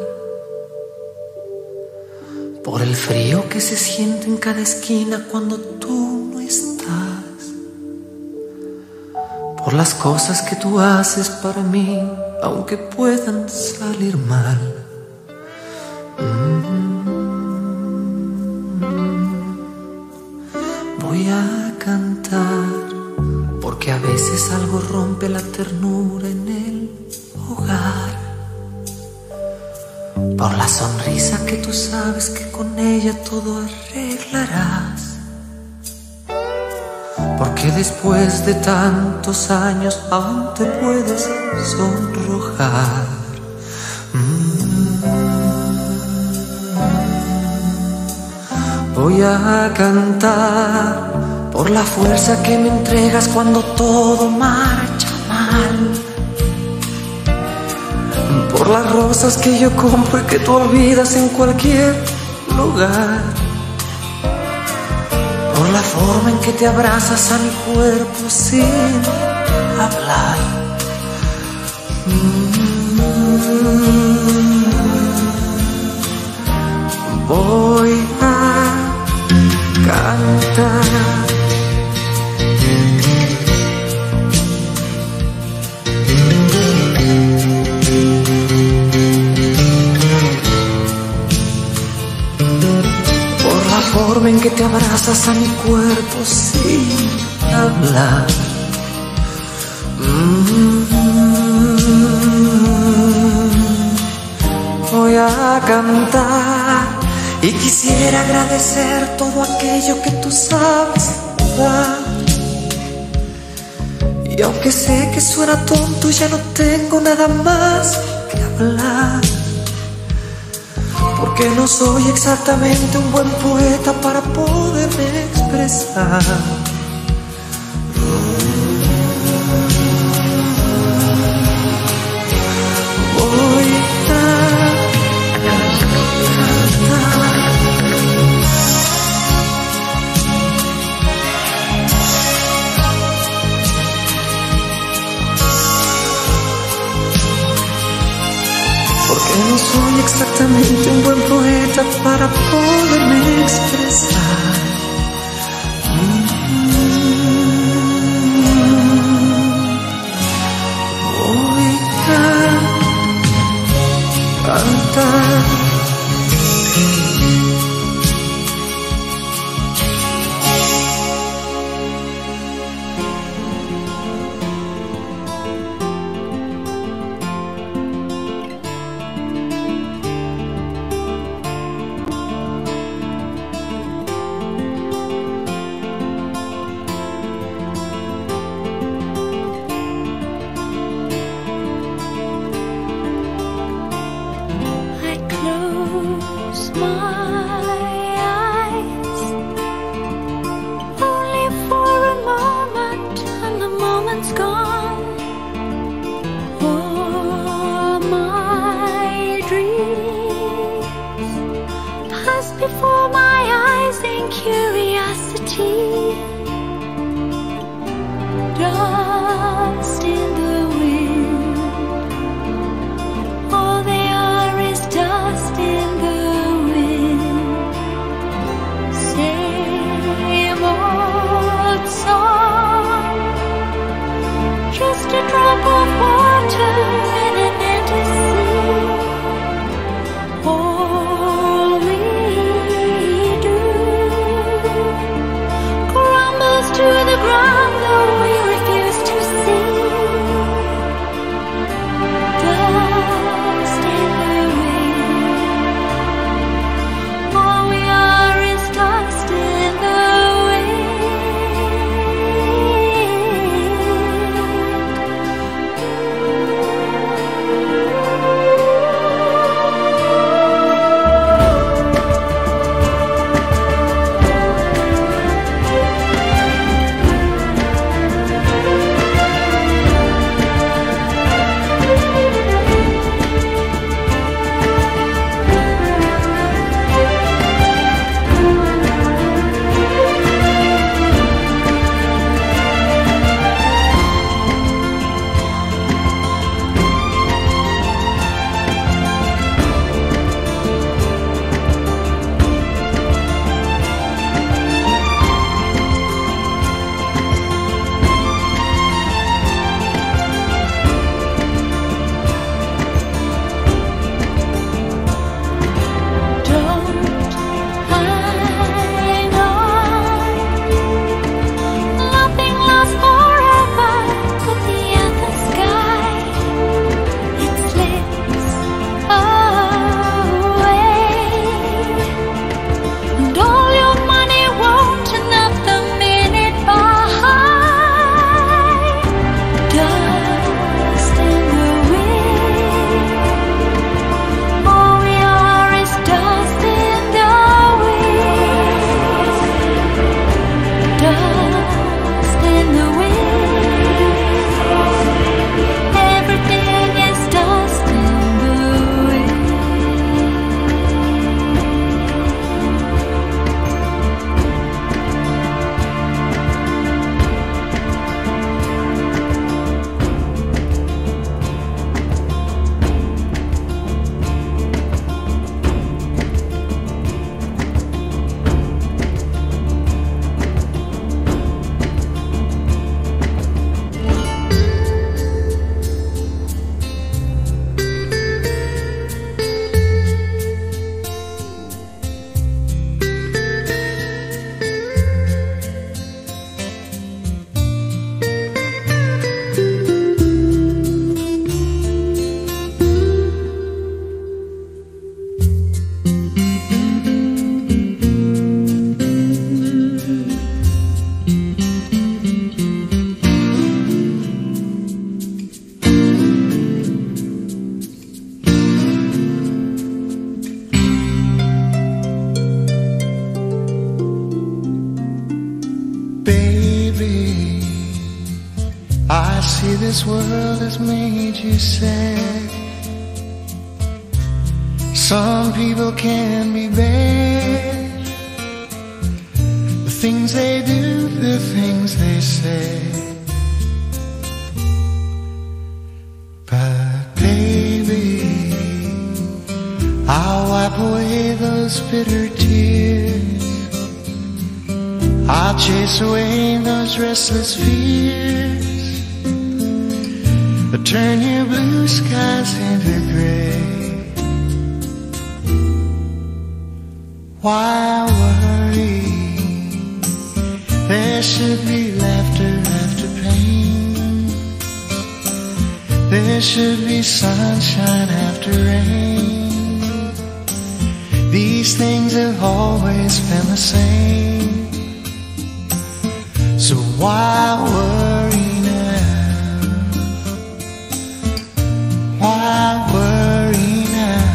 por el frío que se siente en cada esquina cuando tú no estás, por las cosas que tú haces para mí aunque puedan salir mal. Mm-hmm. Voy a cantar porque a veces algo rompe la ternura en el hogar. por la sonrisa que tú sabes que con ella todo arreglarás. Porque después de tantos años aún te puedes sonrojar. Mm. Voy a cantar por la fuerza que me entregas cuando todo marcha mal. Por las rosas que yo compro y que tú olvidas en cualquier lugar. Por la forma en que te abrazas a mi cuerpo sin hablar. Voy a cantar por la forma en que te abrazas a mi cuerpo sin hablar. Voy a cantar y quisiera agradecer todo aquello que tú sabes dar. Y aunque sé que suena tonto, ya no tengo nada más que hablar. Porque no soy exactamente un buen poeta para poderme expresar. Voy a porque no soy exactamente un buen poeta para poderme expresar. Voy a cantar. this world has made you sad. Some people can be bad. The things they do, the things they say. But baby, I'll wipe away those bitter tears. I'll chase away those restless fears. I'll turn your blue skies into gray. Why worry? There should be laughter after pain. There should be sunshine after rain. These things have always been the same. So why worry now? Why worry now?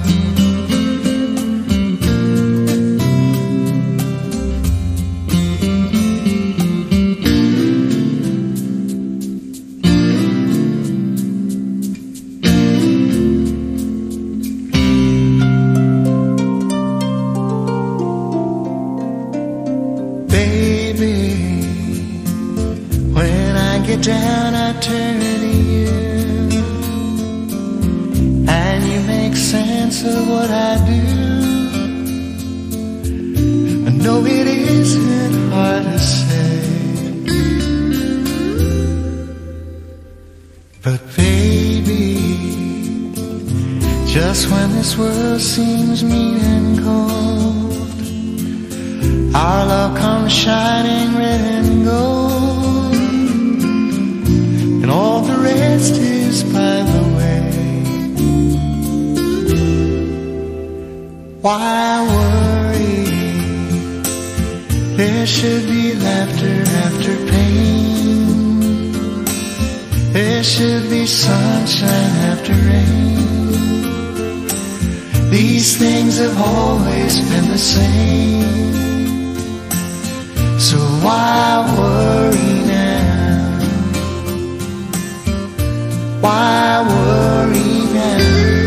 Down, I turn to you, and you make sense of what I do. I know it isn't hard to say, but baby, just when this world seems mean and cold, our love comes shining red and gold. And all the rest is by the way. Why worry? There should be laughter after pain. There should be sunshine after rain. These things have always been the same. So why worry now? Why worry now?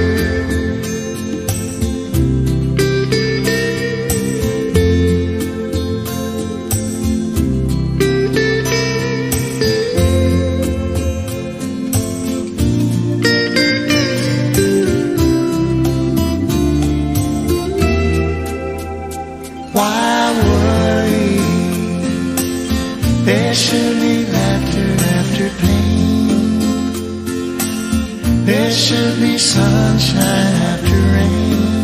Why worry? There should be laughter after pain. There should be sunshine after rain.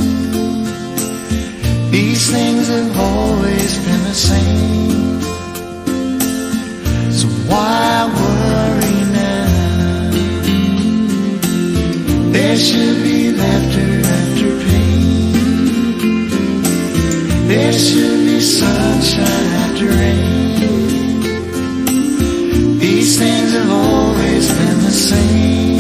These things have always been the same. So why worry now? There should be laughter after pain. There should be sunshine after rain. These things have always been the same.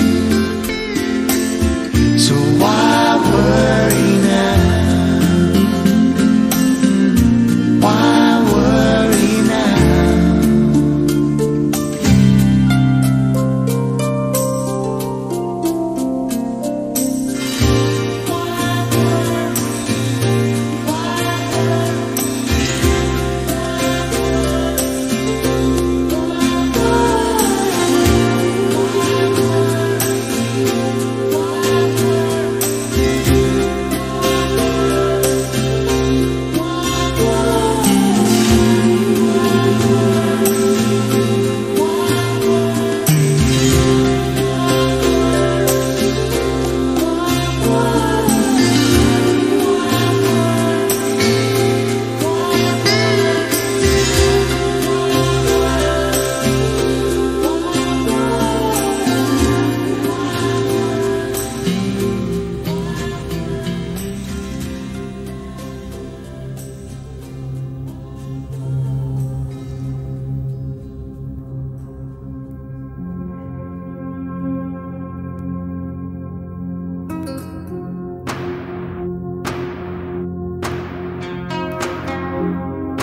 So why worry now? Why worry now?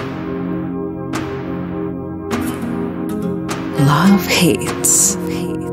Love Hates.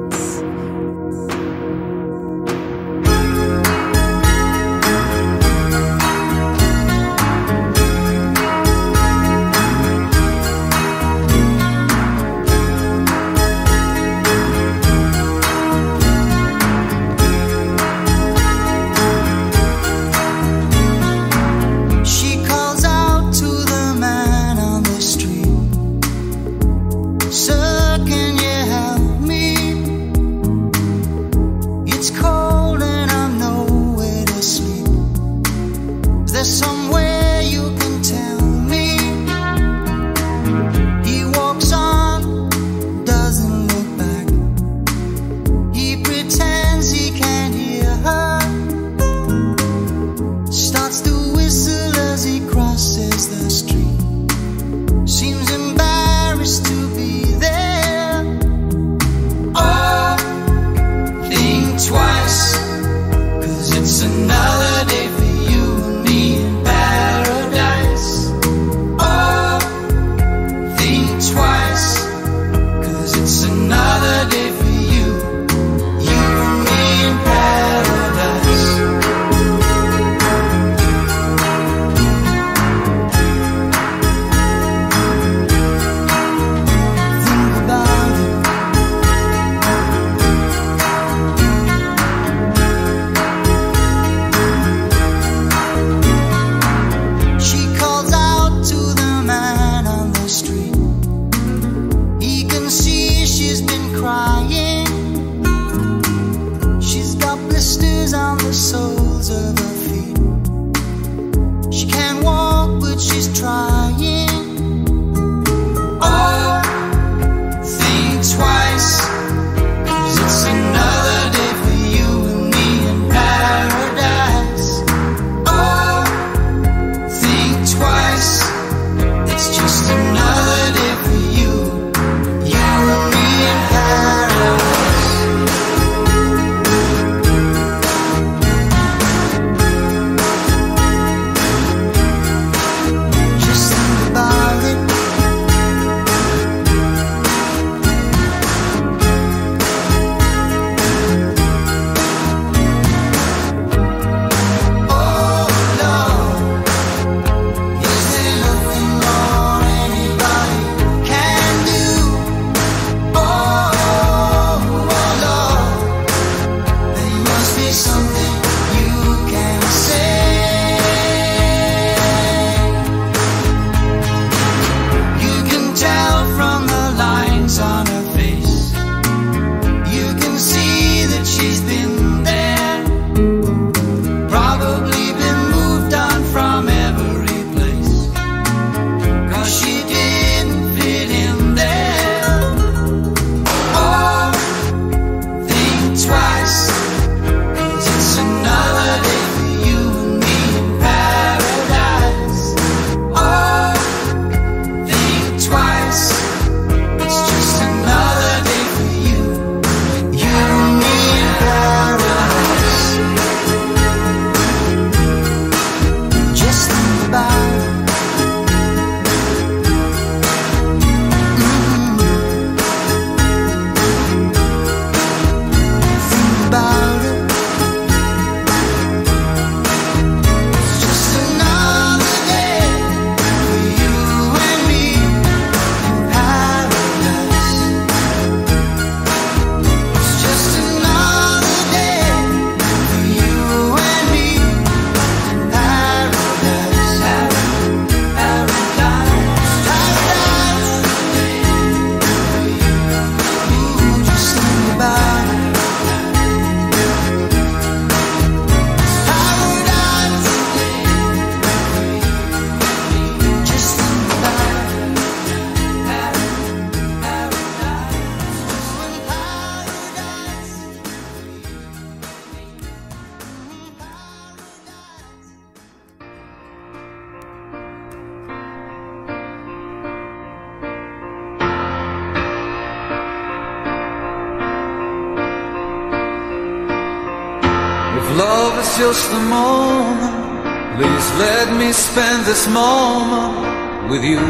love is just a moment. Please let me spend this moment with you.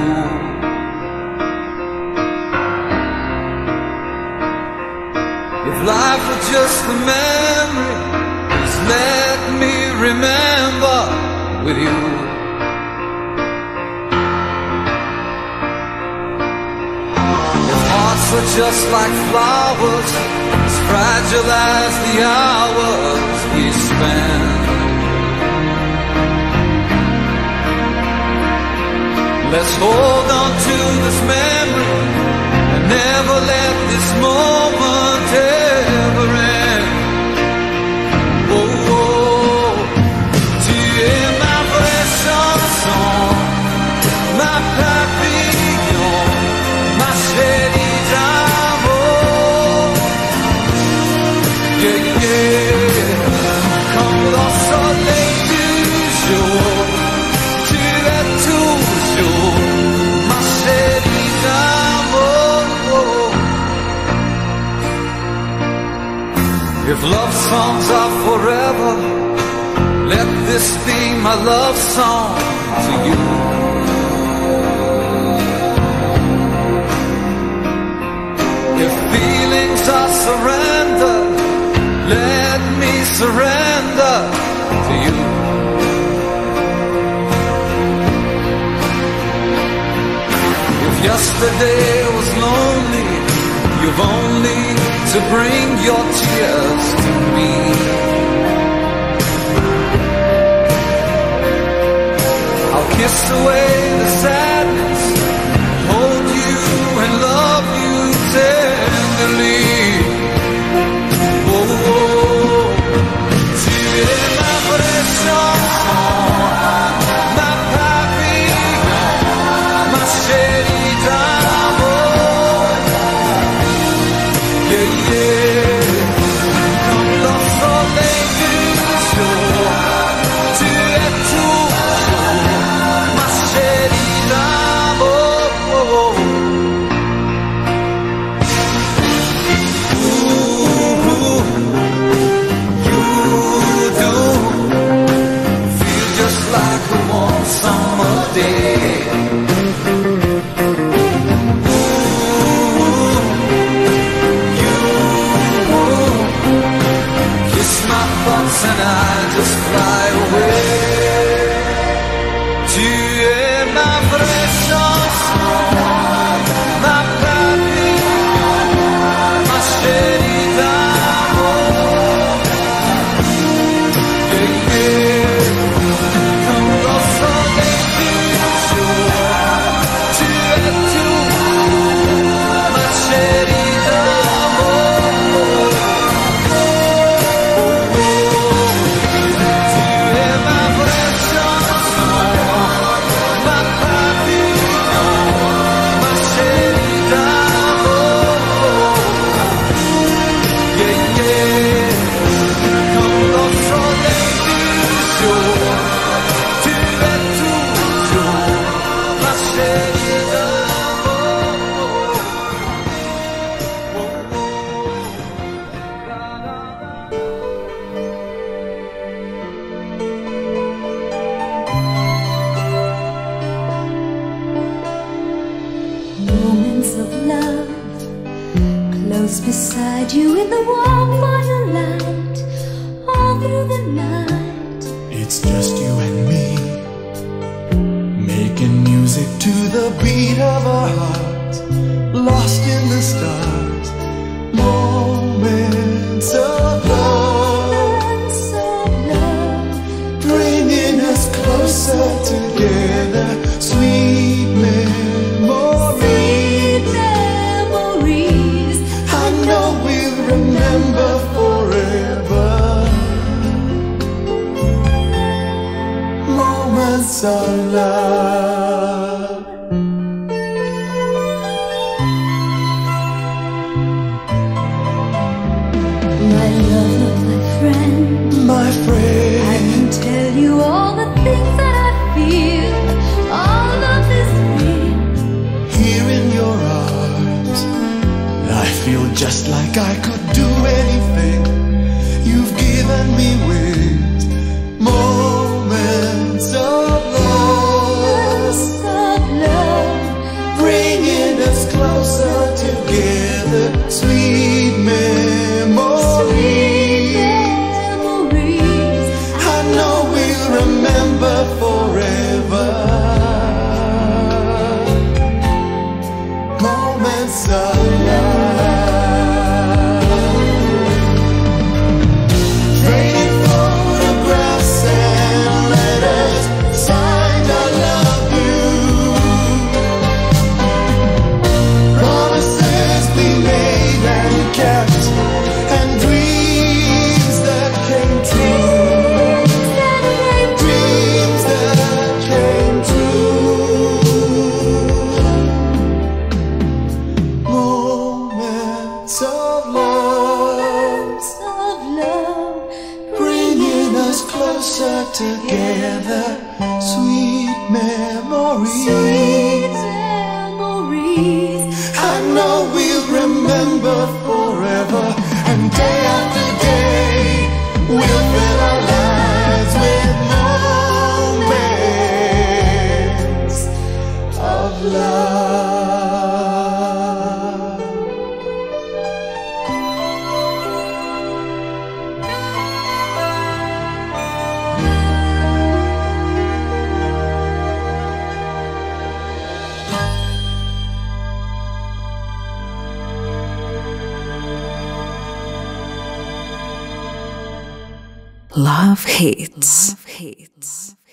If life were just a memory, please let me remember with you. If hearts were just like flowers, as fragile as the hours we spend, let's hold on to this memory and never let this moment ever end. Oh, oh, tu es ma vraie chanson, ma papillon, ma chérie d'amour. Yeah, yeah, comme le soleil du jour, tu es toujours ma chérie d'amour. If love songs are forever, let this be my love song to you. If feelings are surrender, let me surrender to you. If yesterday was lonely, you've only to bring your tears to me. I'll kiss away the sadness, hold you and love you tenderly. Oh, oh, tu es ma vraie chanson, ma papillon, ma chérie d'amour. Yeah, yeah, comme le soleil du jour, tu es toujours ma chérie d'amour. Ooh, you do feel just like a warm summer day. And I just fly away. Tu es ma vraie chanson, ma papillon, ma chérie d'amour. Yeah, yeah, comme le soleil du jour, tu es toujours ma chérie d'amour. Beside you in the warm firelight, all through the night. It's just you and me, making music to the beat of our hearts, lost in the stars. Moments of love, bringing us closer together. Sweet memories, memories. I know we'll remember forever. Moments of love. My love, my friend, my friend, I can tell you all the things that I feel. All of this real. Here in your arms, I feel just like I could do anything, You've given me wings, moments of love, bringing us closer together. Sweet memories, I know we'll remember forever. Moments of love, trading photographs and letters, signed I love you, promises we made and kept, and dreams that came true, dreams that came true. Moments of love, bringing us closer together. Sweet memories, I know we'll remember forever. And day after day, we'll fill our lives with moments of love. Love hits. Love hits.